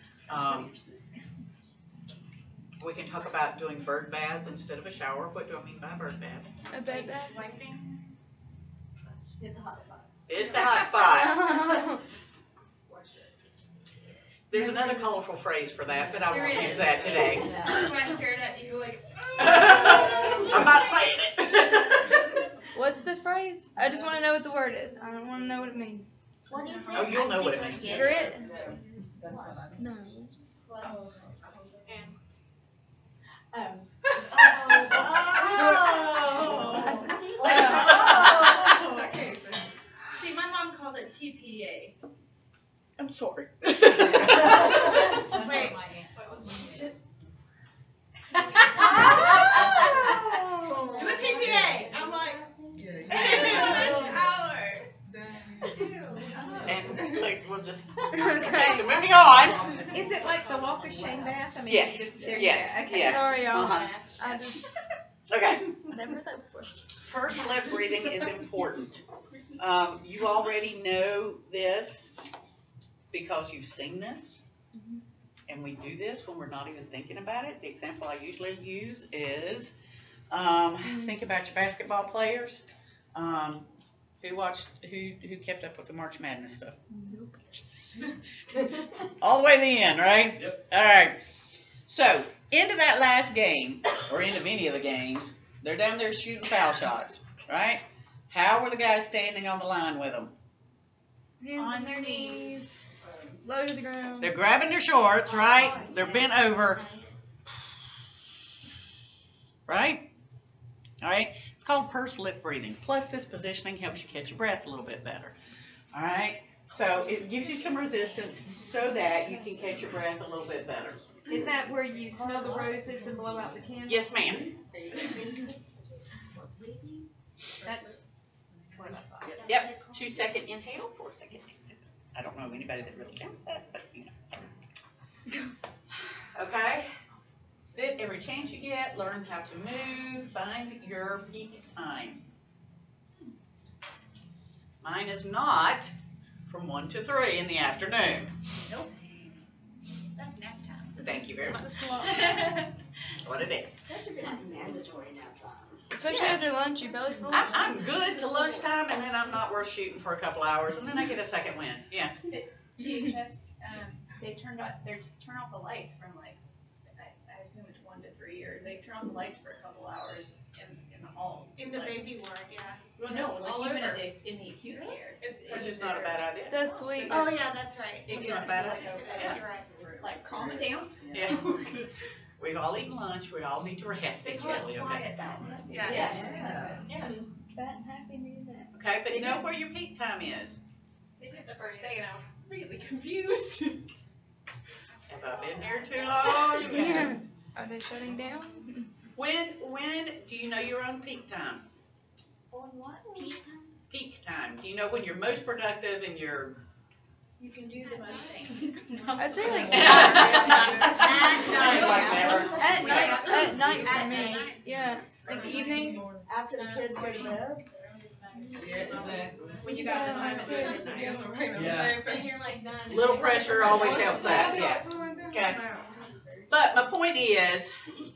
we can talk about doing bird baths instead of a shower. What do I mean by a bird bath? A bed bath. Wiping. Hit the hot spots. Hit the hot spots. There's another colorful phrase for that, but I won't use that today. That's why I stared at you like, I'm not saying it. What's the phrase? I just want to know what the word is. I don't want to know what it means. What is it? Oh, you'll know what it means. Grit? No. See, my mom called it TPA. I'm sorry. Wait. Do a TPA. I'm like, And like, we'll just, Okay. okay, so moving on. Is it like the walk of shame bath? I mean, Yes, you just, there yes, you go. Okay. yes. Sorry, y'all. Uh-huh. I just Okay, never heard that before. pursed lip breathing is important. You already know this because you've seen this. And we do this when we're not even thinking about it. The example I usually use is, think about your basketball players. Who kept up with the March Madness stuff? All the way to the end, right? Yep. All right. So, into that last game, or into many of the games, they're down there shooting foul shots, right? How were the guys standing on the line with them? Hands on their knees, low to the ground. They're grabbing their shorts, right? They're bent over, right? All right? It's called pursed lip breathing. Plus, this positioning helps you catch your breath a little bit better. All right? So, it gives you some resistance so that you can catch your breath a little bit better. Is that where you smell the roses and blow out the candles? Yes, ma'am. That's what I thought. Yep. 2-second inhale, 4-second exhale. I don't know anybody that really counts that, but you know. Okay? Sit every chance you get. Learn how to move. Find your peak time. Mine is not from 1 to 3 in the afternoon. Nope. That's nap time. Thank you very much. It's a lot. That's what it is. That should be like mandatory nap time. Especially after lunch, your belly's full. I'm good till lunchtime, and then I'm not worth shooting for a couple hours, and then I get a second win. Yeah. DHS, they turn off the lights from like, I assume it's 1 to 3, or they turn off the lights for a couple hours in the halls. In the like, baby ward, yeah. Well, no, like all even over. in the acute care. Which is not a bad idea. That's sweet. Oh, yeah, that's right. It's not a bad idea. That's right. Like, calm it down. Yeah. We've all eaten lunch. We all need to rest. It's really okay. Yeah. Yes. Yes. Fat and happy need that. Okay, but know where your peak time is. They did the first day and I was really confused. Have I been here too long? Yeah. Are they shutting down? When do you know your own peak time? On what? Peak time. Do you know when you're most productive and you're you can do the most things. I'd say like like never. at night for me. Yeah, like evening. After the kids go to bed? Yeah, exactly. When you got the time at midnight. Yeah. But you're like done. Little pressure always helps that. Yeah. Okay. But my point is,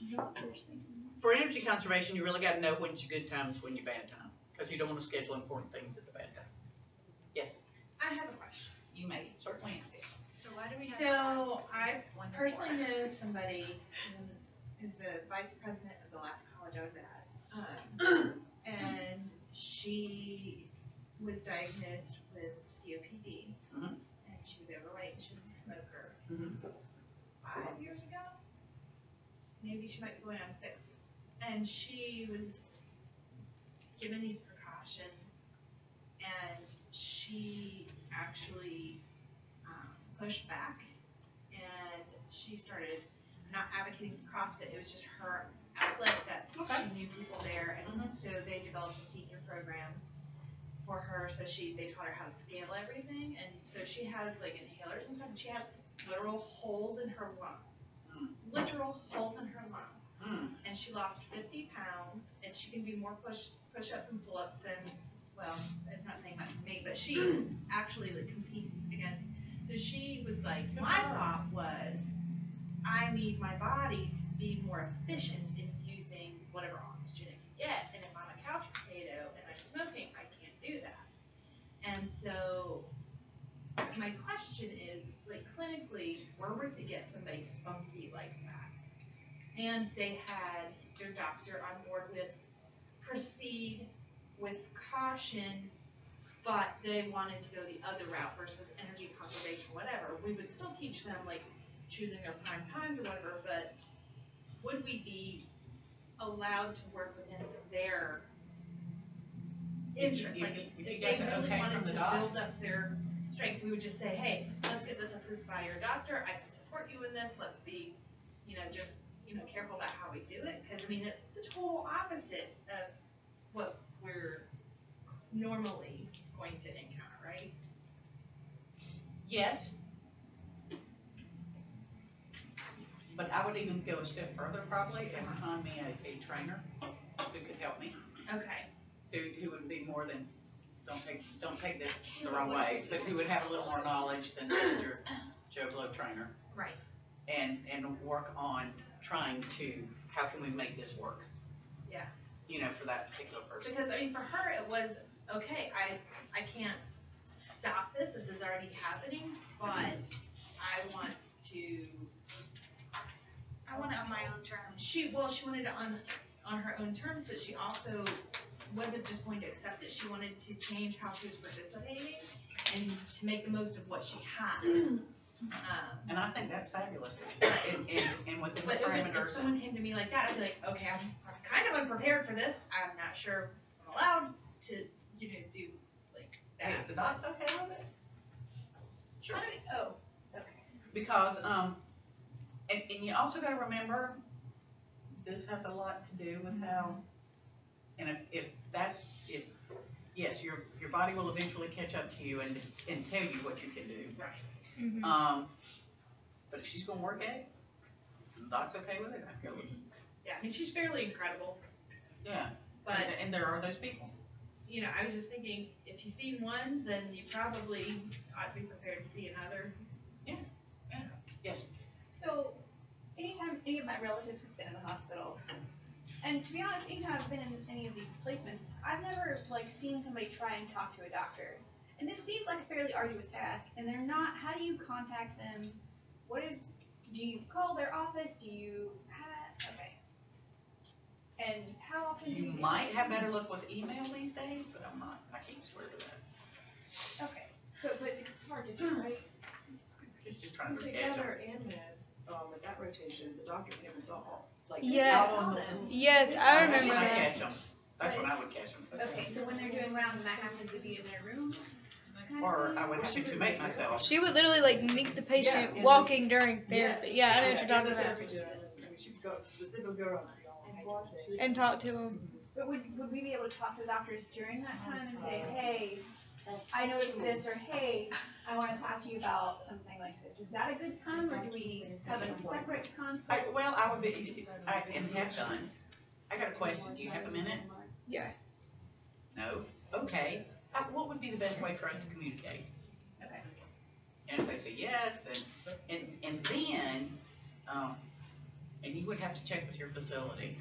for energy conservation, you really got to know when's your good times, when your bad time, because you don't want to schedule important things at the bad time. Yes. I have a question. You may certainly ask it. So why do we have? So I personally know somebody who is the vice president of the last college I was at. And she was diagnosed with COPD. Mhm. And she was overweight and she was a smoker. Mhm. 5 years ago? Maybe she might be going on 6. And she was given these precautions and she actually pushed back and she started not advocating for CrossFit. It was just her outlet. She knew people there, and so they developed a senior program for her. So they taught her how to scale everything, and so she has like inhalers and stuff. And she has literal holes in her lungs, literal holes in her lungs. And she lost 50 pounds, and she can do more push-ups and pull-ups than, well, it's not saying much for me, but she actually like competes against. So she was like, my thought was, I need my body to be more efficient in using whatever oxygen it can get, and if I'm a couch potato and I'm smoking, I can't do that. And so my question is, like clinically, were we to get somebody spunky like that, and they had their doctor on board with proceed with caution, but they wanted to go the other route versus energy conservation, whatever, we would still teach them like choosing their prime times or whatever, but would we be allowed to work within their interest? Like if they really wanted to build up their strength, we would just say, hey, let's get this approved by your doctor, I can support you in this, let's be, just, careful about how we do it, because I mean, it's the total opposite of what we're normally going to encounter, right? Yes. But I would even go a step further probably and find me a trainer who could help me, Okay. who would be more than, don't take this the wrong way, but who would have a little more knowledge than just your Joe Blow trainer. Right. And work on trying to, how can we make this work? Yeah. For that particular person. Because, I mean, for her, it was, okay, I can't stop this, this is already happening, but I want it on my own terms. She wanted it on her own terms, but she also wasn't just going to accept it, she wanted to change how she was participating and to make the most of what she had. And I think that's fabulous, and within the But parameters. if someone came to me like that, I'd be like, okay, I'm kind of unprepared for this, I'm not sure I'm allowed to, do like that. Hey, if the doc's okay with it? Sure. Oh, okay. Because, and you also gotta remember, this has a lot to do with how, and if yes, your body will eventually catch up to you and tell you what you can do. Right. But if she's gonna work at it, and the doc's okay with it, I'd go with it. Yeah, I mean, she's fairly incredible, Yeah, but, and there are those people. I was just thinking, if you see one, then you probably ought to be prepared to see another. Yes. So, anytime any of my relatives have been in the hospital, and to be honest, anytime I've been in any of these placements, I've never seen somebody try and talk to a doctor. And this seems like a fairly arduous task, and they're not. How do you contact them? Do you call their office? Okay. And how often do You get might this? have better luck with email these days, but I can't swear to that. Okay. So, but it's hard to do, right? Just trying to Since catch them. together and med, with that rotation, the doctor came and saw all. Like, Yes. out on the- Yes, I That's remember when I that. catch them. That's when I would catch them. Okay, so when they're doing rounds, and I happen to be in their room? Or I would have to make myself. She would literally meet the patient Yeah, walking during therapy. Yeah, I know what you're in talking the about. therapy room. I mean, she'd go specifically go around and see all. And talk to him. But would we be able to talk to the doctors during that time and say, hey, I noticed this, or hey, I want to talk to you about something like this? Is that a good time, or do we have a separate consult? I would be, and have done. I got a question. Do you have a minute? Yeah. No? Okay. What would be the best way for us to communicate? Okay. And if they say yes, then, and then, and you would have to check with your facility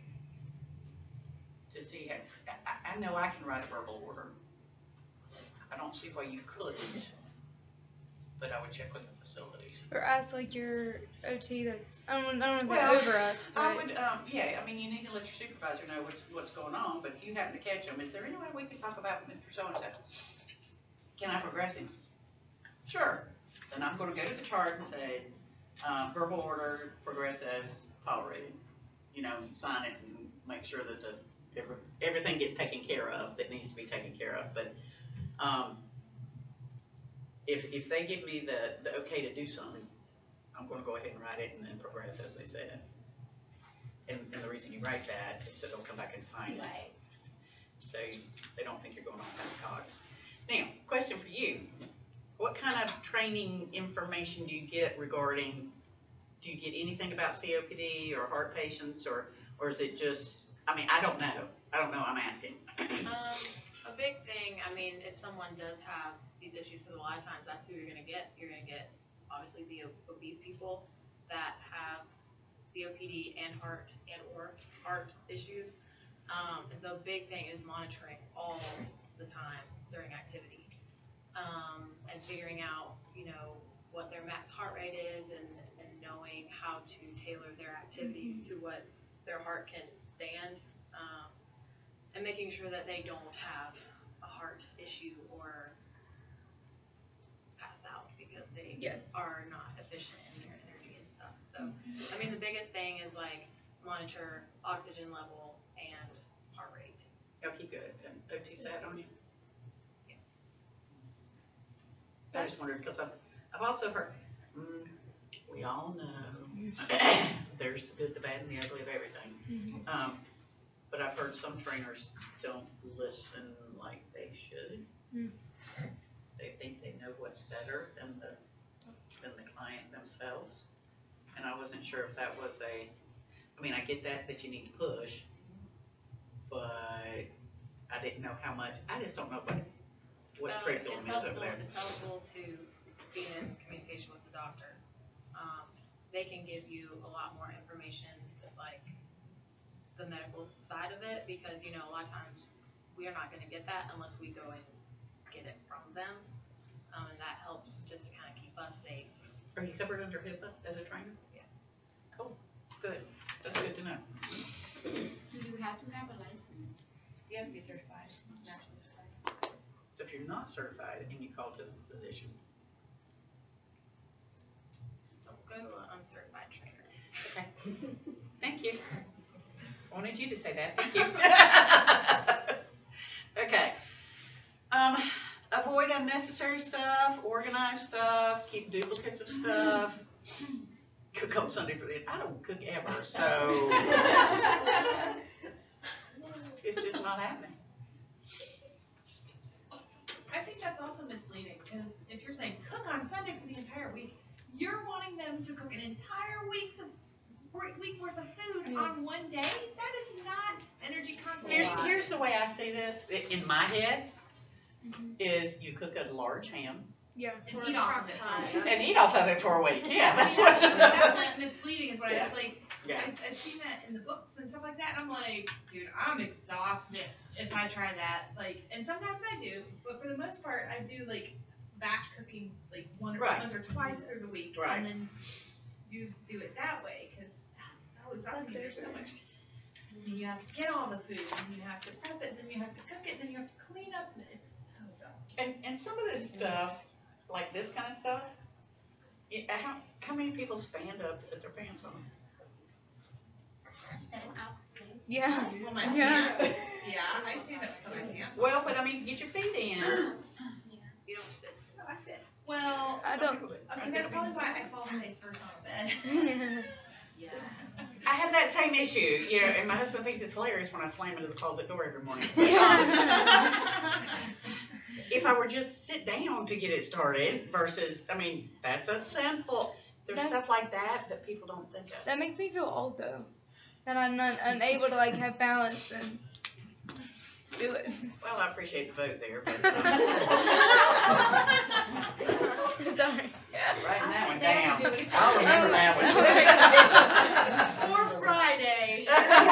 to see how, I know I can write a verbal order. I don't see why you couldn't, but I would check with the facilities. Or ask your OT that's, I don't want to say Well, over us, I but would, you need to let your supervisor know what's going on, but if you happen to catch them, is there any way we could talk about Mr. So-and-so? Can I progress him? Sure. Then I'm gonna go to the chart and say, verbal order, progress as tolerated. Sign it and make sure that everything gets taken care of that needs to be taken care of, but, if they give me the okay to do something, I'm gonna go ahead and write it and then progress as they said. And the reason you write that is so they'll come back and sign it. So they don't think you're going on Hancock. Now, question for you. What kind of training information do you get regarding, do you get anything about COPD or heart patients, or is it just, I don't know, I'm asking. A big thing, if someone does have these issues, because a lot of times that's who you're gonna get. You're gonna get, obviously, the obese people that have COPD and or heart issues. And so a big thing is monitoring all the time during activity. And figuring out, what their max heart rate is and knowing how to tailor their activities to what their heart can stand. And making sure that they don't have a heart issue or pass out because they are not efficient in their energy and stuff. So, the biggest thing is monitor oxygen level and heart rate. Okay, good. And OT sat on you? I just wondered, because I've also heard, we all know there's the good, the bad, and the ugly of everything. Mhm. But I've heard some trainers don't listen like they should. Mm. They think they know what's better than the client themselves. And I wasn't sure if that was I mean, I get that you need to push, but I didn't know how much, I just don't know what curriculum is over there. It's helpful to be in communication with the doctor. They can give you a lot more information, like the medical side of it, because, you know, a lot of times we are not gonna get that unless we go and get it from them. And that helps just to kind of keep us safe. Are you covered under HIPAA as a trainer? Yeah. Cool, good, that's good to know. Do you have to have a license? You have to be certified, nationally certified. So if you're not certified and you call to the physician, Don't go to an uncertified trainer. okay, thank you. Wanted you to say that, thank you. Okay. Avoid unnecessary stuff, organize stuff, keep duplicates of stuff. Cook on Sunday, I don't cook ever, so it's just not happening. I think that's also misleading, because if you're saying cook on Sunday for the entire week, you're wanting them to cook an entire week worth of food on one day? That is not energy conservation. Here's the way I see this, in my head, is you cook a large ham. Yeah. And eat off of it. And eat off of it for a week, yeah, that's what. That's like misleading is what I was like, Yeah. I've seen that in the books and stuff like that, and I'm like, dude, I'm exhausted if I try that, like, and sometimes I do, but for the most part, I do like batch cooking, like once or twice through the week, Right. and then you do it that way, cause that's so exhausting, there's so much. And you have to get all the food, and you have to prep it, then you have to cook it, then you have to clean up, and it's so exhausting. And some of this stuff, like this kind of stuff, how many people stand up to put their pants on? Stand up. Yeah. Well, my Yeah. pants, yeah, I stand up to put my pants on. Well, but I mean, to get your feet in. You don't sit. No, I sit. Well, I don't. okay, that's probably why I fall face first on the bed. Yeah. I have that same issue, you know, and my husband thinks it's hilarious when I slam into the closet door every morning. If I were just sit down to get it started versus, I mean, that's a simple, there's stuff like that people don't think of. That makes me feel old though. That I'm not unable to like have balance and do it. Well, I appreciate the vote there, but Sorry. writing that one down. I'll remember that one. Or Friday.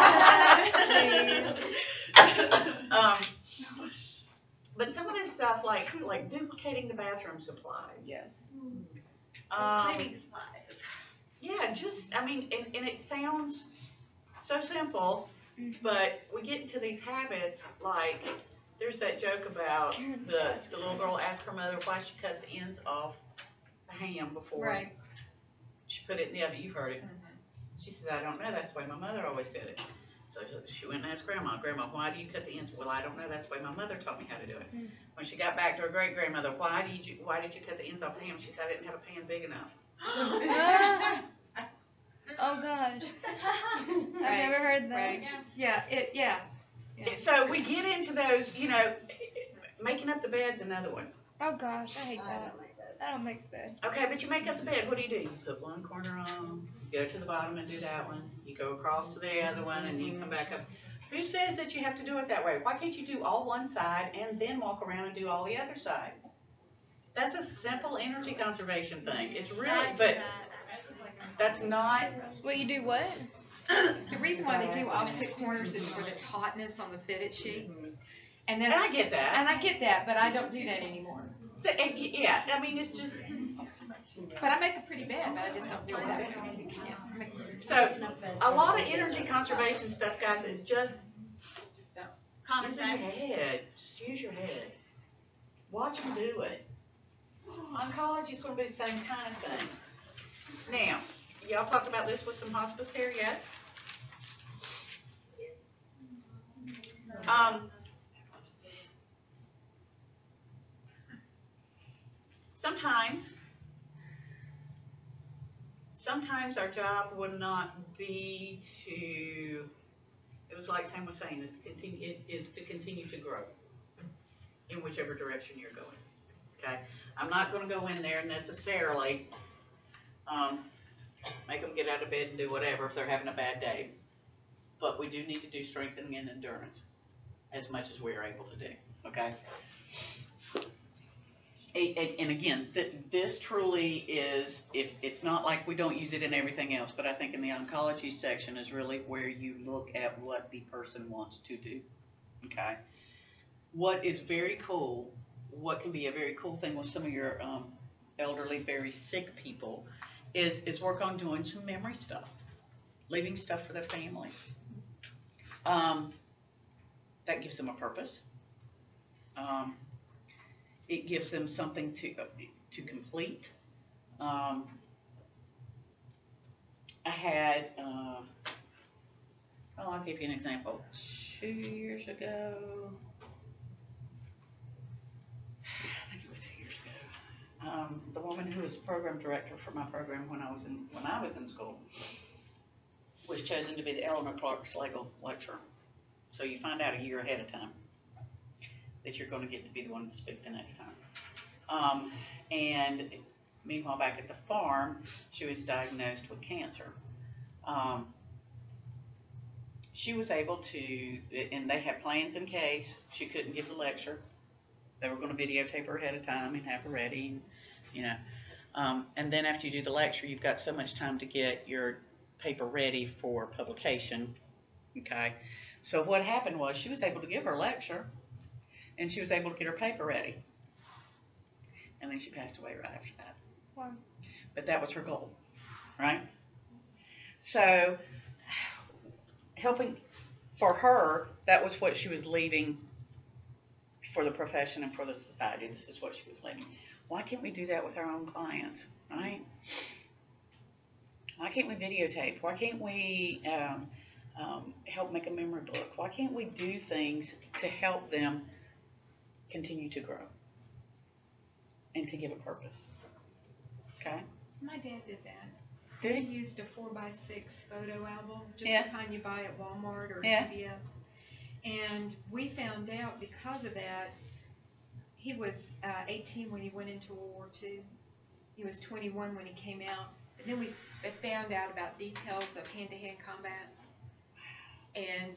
But some of this stuff, like duplicating the bathroom supplies. Yes. Cleaning supplies. Yeah, just, I mean, and it sounds so simple, but we get into these habits, like, there's that joke about the little girl asked her mother why she cut the ends off the ham before she put it in the oven. You've heard it. She said, I don't know, that's the way my mother always did it. So she went and asked Grandma, why do you cut the ends? Well, I don't know, that's the way my mother taught me how to do it. When she got back to her great-grandmother, why did you cut the ends off the ham? She said, I didn't have a pan big enough. Oh gosh. I've never heard that. Right. Yeah. So we get into those, you know, making up the bed's another one. Oh gosh, I hate that. I don't make the bed. Okay, but you make up the bed, what do? You put one corner on, you go to the bottom and do that one, you go across to the other one, and you come back up. Who says that you have to do it that way? Why can't you do all one side and then walk around and do all the other side? That's a simple energy conservation thing. It's really, but that's not. What, you do what? The reason why they do opposite corners is for the tautness on the fitted sheet. And And I get that. And I get that, but I don't do that anymore. So, and, yeah, I mean, it's just. But I make a pretty bed, but I just don't do it that way. Yeah, I make a So, a lot of energy conservation stuff, guys, is just Common using your sense. head. Just use your head. Watch them do it. Oncology is going to be the same kind of thing. Now, y'all talked about this with some hospice care, yes? sometimes our job would not be to, it was like Sam was saying, is to continue to grow in whichever direction you're going, okay? I'm not gonna go in there necessarily, make them get out of bed and do whatever if they're having a bad day. But we do need to do strengthening and endurance as much as we are able to do, okay? And again, this truly is, if it's not like we don't use it in everything else, but I think in the oncology section is really where you look at what the person wants to do, okay? What is very cool, what can be a very cool thing with some of your elderly, very sick people is work on doing some memory stuff, leaving stuff for their family. That gives them a purpose. It gives them something to complete. I had, I'll give you an example. 2 years ago, I think it was 2 years ago, the woman who was program director for my program when I was in school was chosen to be the Eleanor Clark Slagle lecturer. So you find out a year ahead of time that you're going to get to be the one to speak the next time. And meanwhile, back at the farm, she was diagnosed with cancer. She was able to, and they had plans in case she couldn't give the lecture. They were going to videotape her ahead of time and have her ready, you know. And then after you do the lecture, you've got so much time to get your paper ready for publication, okay? So what happened was she was able to give her lecture, and she was able to get her paper ready. And then she passed away right after that. Wow. But that was her goal, right? So helping, for her, that was what she was leaving for the profession and for the society. This is what she was leaving. Why can't we do that with our own clients, right? Why can't we videotape? Why can't we help make a memory book? Why can't we do things to help them continue to grow and to give a purpose? Okay? My dad did that. Did He he? used a 4x6 photo album, just Yeah. the kind you buy at Walmart or Yeah. CVS. And we found out because of that, he was 18 when he went into World War II. He was 21 when he came out. And then we found out about details of hand-to-hand combat. And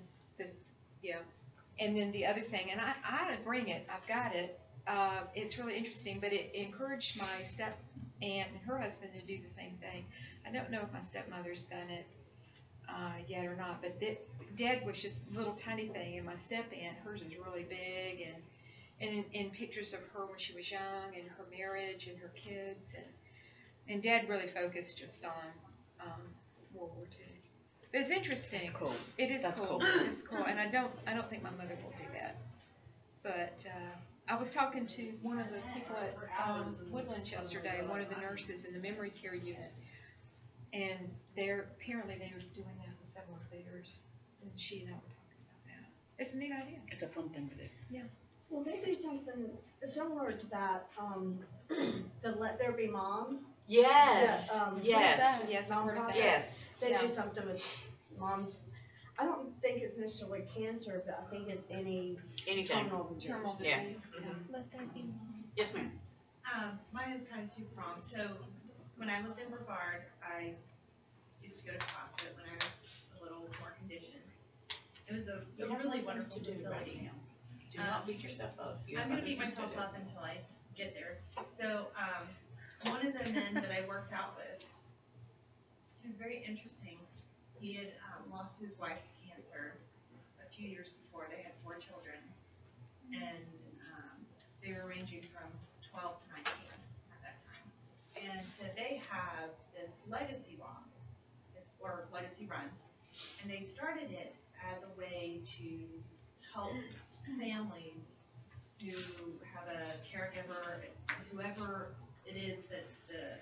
and then the other thing, and I bring it, I've got it. It's really interesting, but it encouraged my step aunt and her husband to do the same thing. I don't know if my stepmother's done it yet or not, but Dad was just a little tiny thing, and my step aunt, hers is really big, and in pictures of her when she was young, and her marriage, and her kids, and Dad really focused just on World War II. But it's interesting. That's cool. It is That's cool. cool. It's cool, and I don't think my mother will do that. But I was talking to one of the people at Woodlands yesterday, one of the nurses in the memory care unit, and apparently they were doing that with several of theirs, and she and I were talking about that. It's a neat idea. It's a fun thing to do. Yeah. Well, they do something similar to that, the Let There Be Mom. Yes. Yes, I've heard of that. Yes. They Yeah. do something with moms. I don't think it's necessarily cancer, but I think it's any Anything. terminal disease. Terminal Yeah. disease. Yeah. Let that be mom. Yes, ma'am. Mine is kind of two-pronged. So when I lived in Brevard, I used to go to CrossFit when I was a little more conditioned. It was a really wonderful facility. Do not beat yourself up. You I'm have gonna beat other things to myself do. up until I get there. So, one of the men that I worked out with, he was very interesting. He had lost his wife to cancer a few years before. They had 4 children, and they were ranging from 12 to 19 at that time. And so they have this legacy walk, or legacy run, and they started it as a way to help families who have a caregiver, whoever it is that's the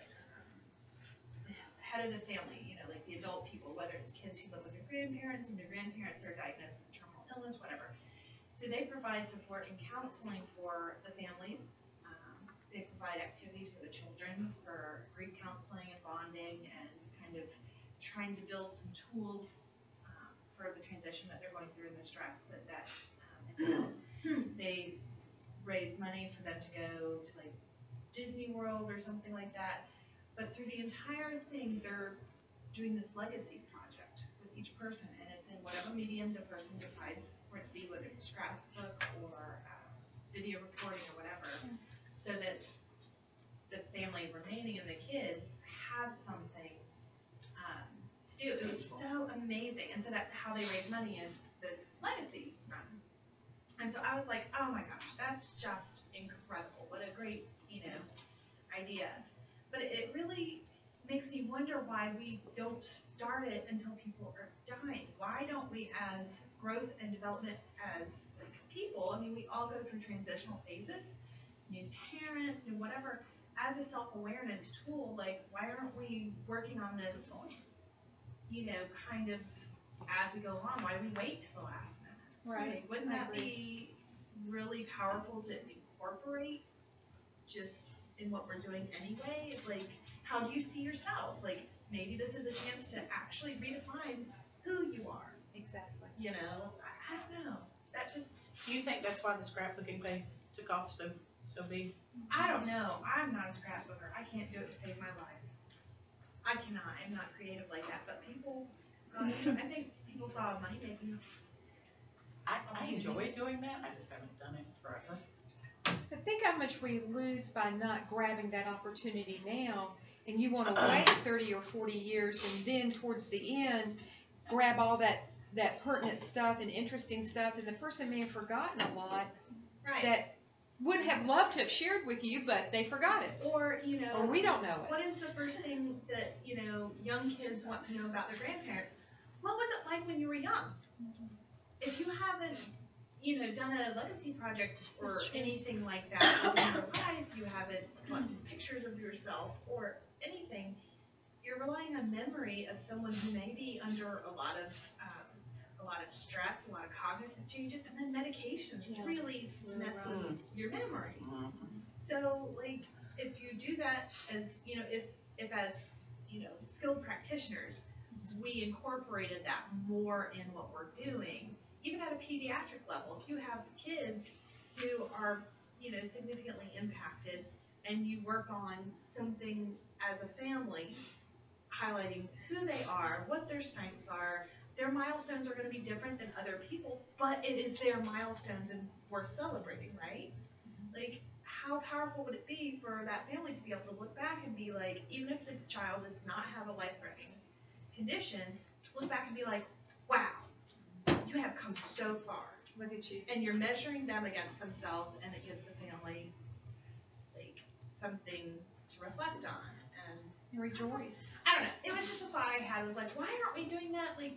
head of the family, you know, like the adult people, whether it's kids who live with their grandparents and their grandparents are diagnosed with terminal illness, whatever. So they provide support and counseling for the families. They provide activities for the children for grief counseling and bonding and kind kind of trying to build some tools for the transition that they're going through and the stress that entails. They raise money for them to go to like Disney World or something like that. But through the entire thing, they're doing this legacy project with each person, and it's in whatever medium the person decides for it to be, whether it's scrapbook or video recording or whatever, so that the family remaining and the kids have something to do. It was so amazing, and so that's how they raise money is this legacy run. And so I was like, oh my gosh, that's just incredible. What a great, idea. But it really makes me wonder why we don't start it until people are dying. Why don't we, as growth and development as like people, I mean, we all go through transitional phases, new parents, new whatever, as a self-awareness tool, like, why aren't we working on this, kind of as we go along? Why do we wait till the last minute? Right. Like, wouldn't that be really powerful to incorporate just in what we're doing anyway? It's like, how do you see yourself? Like, maybe this is a chance to actually redefine who you are. Exactly. I don't know. That just, Do you think that's why the scrapbooking phase took off so big? I don't know. I'm not a scrapbooker. I can't do it to save my life. I cannot. I'm not creative like that. But people, I think people saw money making. I enjoy doing that. I just haven't done it forever. But think how much we lose by not grabbing that opportunity now, and you want to wait 30 or 40 years, and then towards the end, grab all that pertinent stuff and interesting stuff, and the person may have forgotten a lot that would have loved to have shared with you, but they forgot it. Or, or we don't know it. What is the first thing that, young kids want to know about their grandparents? What was it like when you were young? If you haven't, done a legacy project or anything like that in your life, you haven't collected pictures of yourself or anything, you're relying on memory of someone who may be under a lot of stress, a lot of cognitive changes, and then medications really mess with your memory. So, like, if you do that as, if as, skilled practitioners, we incorporated that more in what we're doing, even at a pediatric level. If you have kids who are, significantly impacted, and you work on something as a family, highlighting who they are, what their strengths are, their milestones are going to be different than other people, but it is their milestones and worth celebrating, right? Like, how powerful would it be for that family to be able to look back and be like, even if the child does not have a life-threatening condition, to look back and be like, wow, you have come so far. Look at you. And you're measuring them against themselves, and it gives the family, like, something to reflect on. And rejoice. I don't know. It was just a thought I had. It was like, why aren't we doing that, like,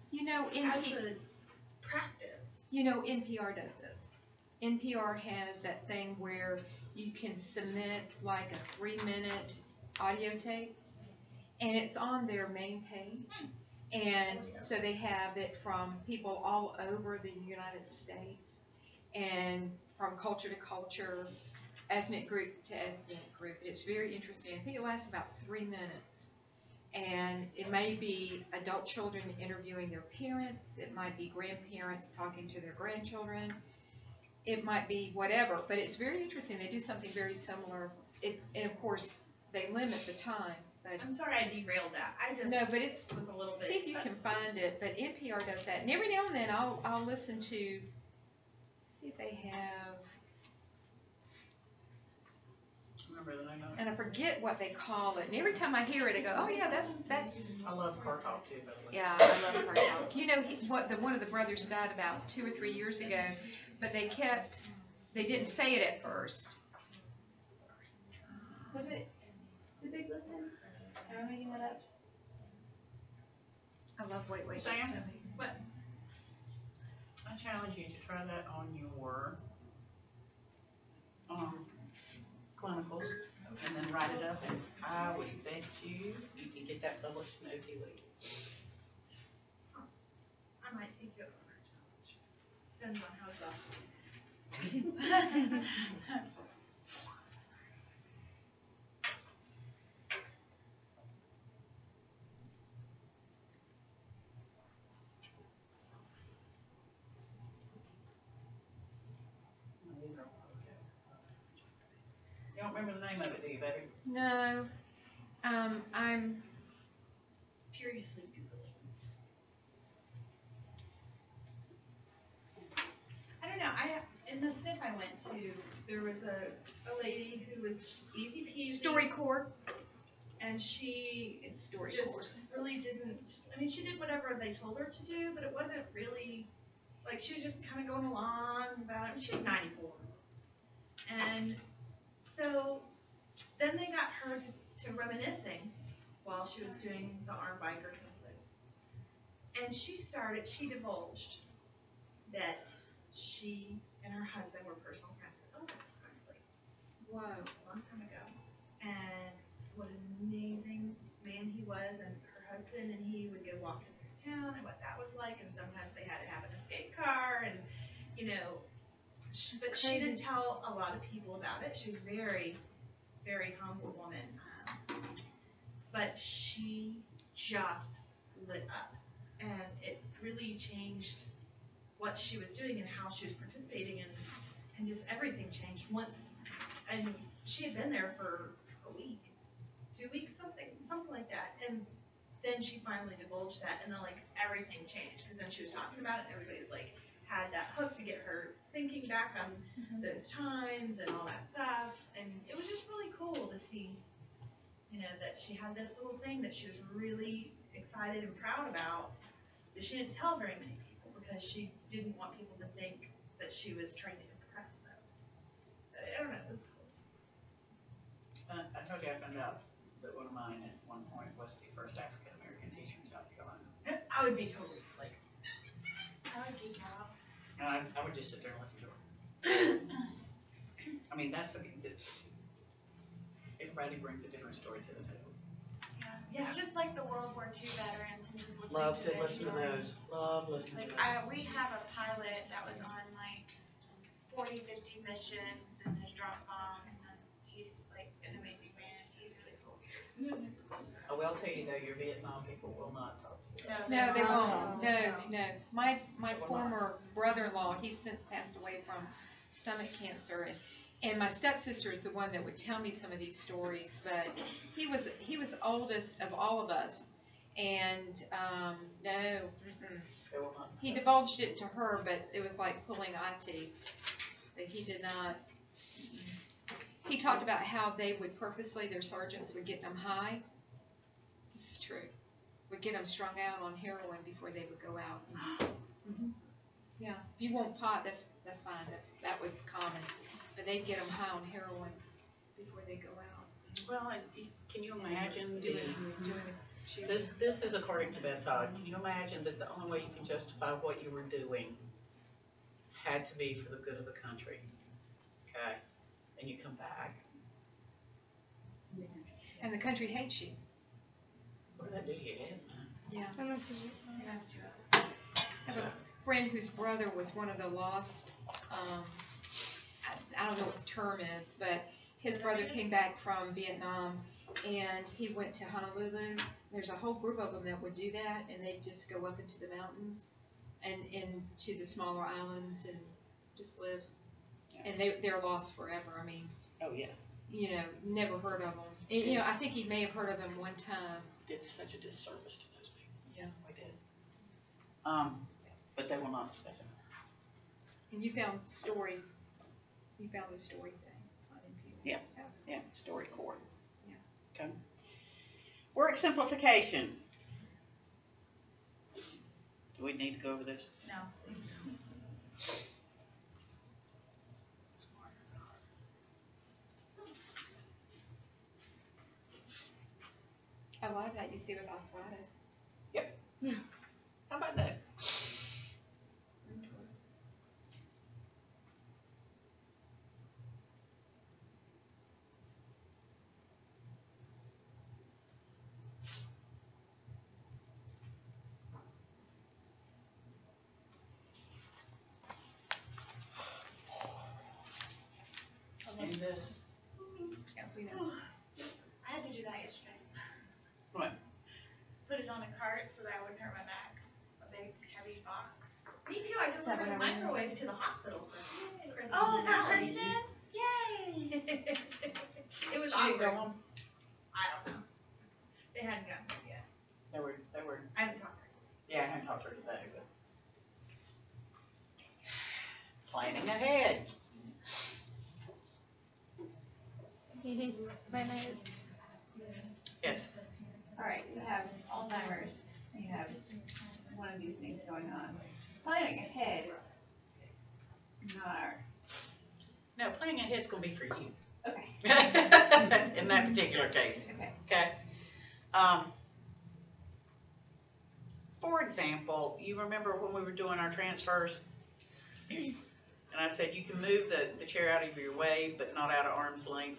as a practice? NPR does this. NPR has that thing where you can submit like a 3-minute audio tape, and it's on their main page. And so they have it from people all over the United States, and from culture to culture, ethnic group to ethnic group. And it's very interesting. I think it lasts about 3 minutes. And it may be adult children interviewing their parents. It might be grandparents talking to their grandchildren. It might be whatever. But it's very interesting. They do something very similar. And of course, they limit the time. But I'm sorry I derailed that. I just no, but it's was a little bit. See if you can find it. But NPR does that. And every now and then I'll listen to, see if they have. And I forget what they call it. And every time I hear it, I go, "Oh yeah, that's." I love Car Talk too, by the way. Yeah, I love Car Talk. One of the brothers died about 2 or 3 years ago, but they didn't say it at first. Was it The Big Listen? Am I making that up? I love Wait, Sam? Don't Tell Me. What? I challenge you to try that on your clinicals, and then write it up, and I would bet you can get that published in OT Week. I might take you up on that challenge. Depends on how exhausting. remember the name of it, do you, baby? No, I'm, Furiously Googling. I don't know, in the SNF I went to, there was a lady who was easy peasy. StoryCorps. And she It's StoryCorps. just really didn't, I mean, she did whatever they told her to do, but it wasn't really, like, she was just kind of going along about it. She was 94. And so then they got her to reminiscing while she was doing the arm bike or something. And she divulged that she and her husband were personal friends. Oh, that's frankly. Whoa. A long time ago. And what an amazing man he was, and her husband and he would go walking through town, and what that was like, and sometimes they had to have an escape car, and, you know, but she didn't tell a lot of people about it. She was a very, very humble woman, but she just lit up, and it really changed what she was doing and how she was participating, and just everything changed once, and she had been there for a week, 2 weeks, something like that, and then she finally divulged that, and then, like, everything changed, because then she was talking about it, and everybody, like, had that hook to get her thinking back on those times and all that stuff, and it was just really cool to see, you know, that she had this little thing that she was really excited and proud about, that she didn't tell very many people, because she didn't want people to think that she was trying to impress them. So, I don't know, it was cool. I told you I found out that one of mine at one point was the first African-American teacher in South Carolina. I would be totally, like, I would geek out. And I would just sit there and listen to her. I mean, that's everybody brings a different story to the table. Yeah. It's just like the World War II veterans and just listening Love to their listen to stories. those. Love listening Like, to those. we have a pilot that was on like 40, 50 missions and has dropped bombs, and he's like an amazing man. He's really cool. I will tell you though, your Vietnam people will not talk to you. No, they won't. No. My former brother-in-law, he's since passed away from stomach cancer, and my stepsister is the one that would tell me some of these stories. But he was the oldest of all of us, and no, They will not. he divulged it to her, but it was like pulling eye teeth. But he did not. He talked about how they would purposely, their sergeants would get them high. This is true. Would get them strung out on heroin before they would go out. Yeah, if you want pot, that's fine. That was common, but they'd get them high on heroin before they go out. Well, and can you imagine Doing this is according to Beth Todd. Can you imagine that the only way you can justify what you were doing had to be for the good of the country? Okay, and you come back. and the country hates you. What does that do to your head, man? Yeah. Unless you, I have a friend whose brother was one of the lost, I don't know what the term is, but his brother came back from Vietnam, and he went to Honolulu. There's a whole group of them that would do that, and they'd just go up into the mountains and into the smaller islands and just live. And they're lost forever. I mean, Oh yeah, you know, never heard of them. And, you know, I think he may have heard of them one time. did such a disservice to those people. Yeah. We did. But they will not discuss it. And you found the story thing on NPR. Yeah. That's cool. Yeah, StoryCorps. Yeah. Okay. Work simplification. Do we need to go over this? No, please don't. A lot of that you see with arthritis. Yep. Yeah. How about that? And this, Yeah, we know. I had to do that yesterday. what? Put it on a cart so that I wouldn't hurt my back. A big, heavy box. Me too, I that delivered what a I remember? microwave to the hospital for Christmas Oh, and for Allie. Kristen? Yay! It was She didn't go awkward. home. I don't know. They hadn't gotten it yet. They were, I didn't talk to her. yeah, I haven't talked to her today, but. Planning ahead. Yes. All right, you have Alzheimer's, you have one of these things going on. Planning ahead, not, No, planning ahead's gonna be for you. okay, In that particular case, okay. okay? For example, you remember when we were doing our transfers? And I said you can move the chair out of your way, but not out of arm's length.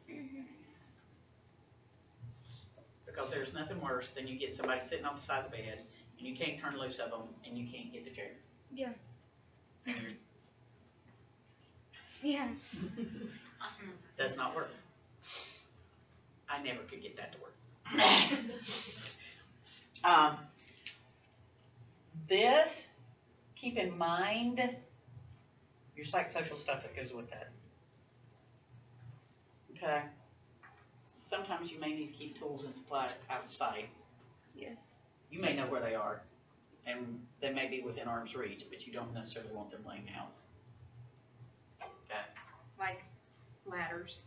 Because there's nothing worse than you get somebody sitting on the side of the bed, and you can't turn loose of them, and you can't get the chair. Yeah. Yeah. Does not work. I never could get that to work. This, keep in mind your psychosocial stuff that goes with that. Okay? Sometimes you may need to keep tools and supplies out of sight. Yes. You may know where they are, and they may be within arm's reach, but you don't necessarily want them laying out. Okay? Like ladders.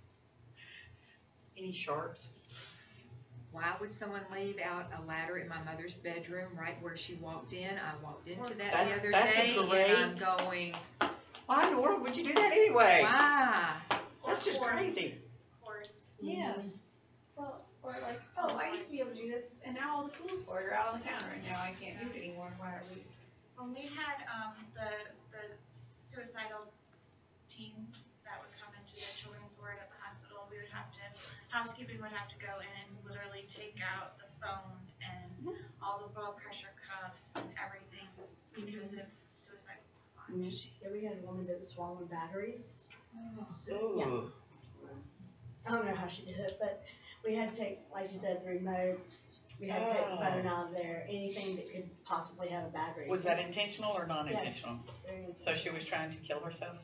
Any sharps? Why would someone leave out a ladder in my mother's bedroom right where she walked in? I walked into that the other That's a day great- and I'm going, Why in the world would you do that anyway? why? That's just crazy. Cords. Yes. Well, or like, oh, I used to be able to do this, and now all the tools for it are out on the counter, and now I can't do it anymore. Why are we? When we had, the suicidal teens that would come into the children's ward at the hospital, we would have to, housekeeping would have to go in and literally take out the phone and all the blood pressure cuffs and everything because of suicide. Yeah, we had a woman that was swallowing batteries. Ooh. Yeah. I don't know how she did it, but we had to take, like you said, the remotes. We had to take the phone out of there, anything that could possibly have a battery. Was that intentional or non-intentional? Yes, very So intentional. she was trying to kill herself?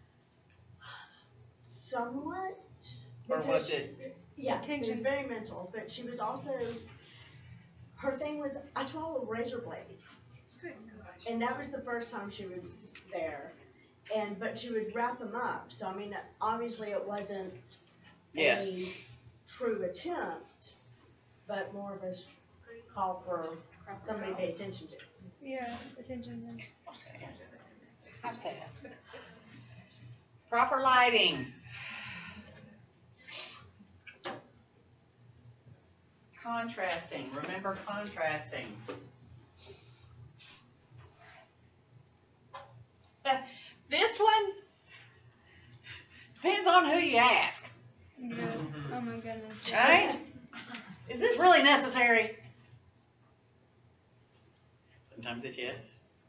Somewhat. Or because was it? Yeah, it was Attention. very mental, but she was also, her thing was, I swallow razor blades. Good gosh. And that was the first time she was there. But she would wrap them up, so I mean, obviously it wasn't Yeah. a true attempt, but more of a call for somebody to pay attention to. Yeah. Attention. I'm sad. Proper lighting. Contrasting, remember contrasting. This one depends on who you ask. Yes. Oh my goodness. Right? Is this really necessary? Sometimes it's yes.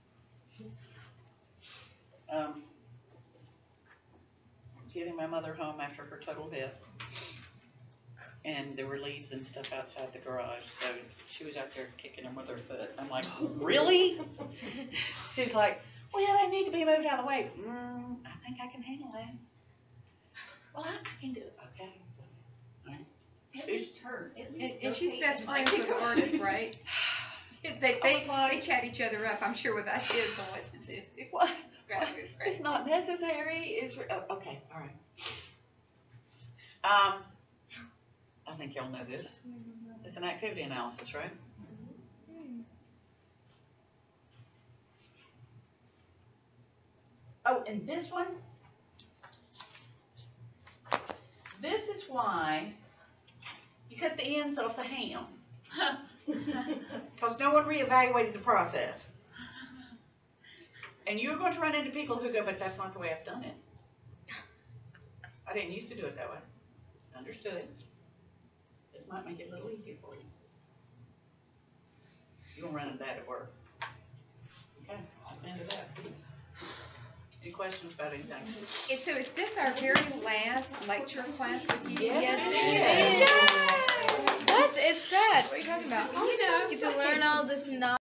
Getting my mother home after her total death. And there were leaves and stuff outside the garage, so she was out there kicking them with her foot. I'm like, really? She's like, well, yeah, they need to be moved out of the way. I think I can handle that. Well, I can do it, okay. All right. At least her. At least And she's rotate best and like friends with go. Ardith, right? They was like- chat each other up, I'm sure, with ideas on what to do. What? It's great. It's not necessary, okay, all right. I think y'all know this. It's an activity analysis, right? Oh, and this one? This is why you cut the ends off the ham. Because no one reevaluated the process. And you're going to run into people who go, but that's not the way I've done it. I didn't used to do it that way. Understood. This might make it a little easier for you. You won't run into that at work. Okay, that's the end of that. Any questions about anything? And so is this our very last lecture class with you? Yes, What? It's sad. What are you talking about? You know, You get to learn all this knowledge.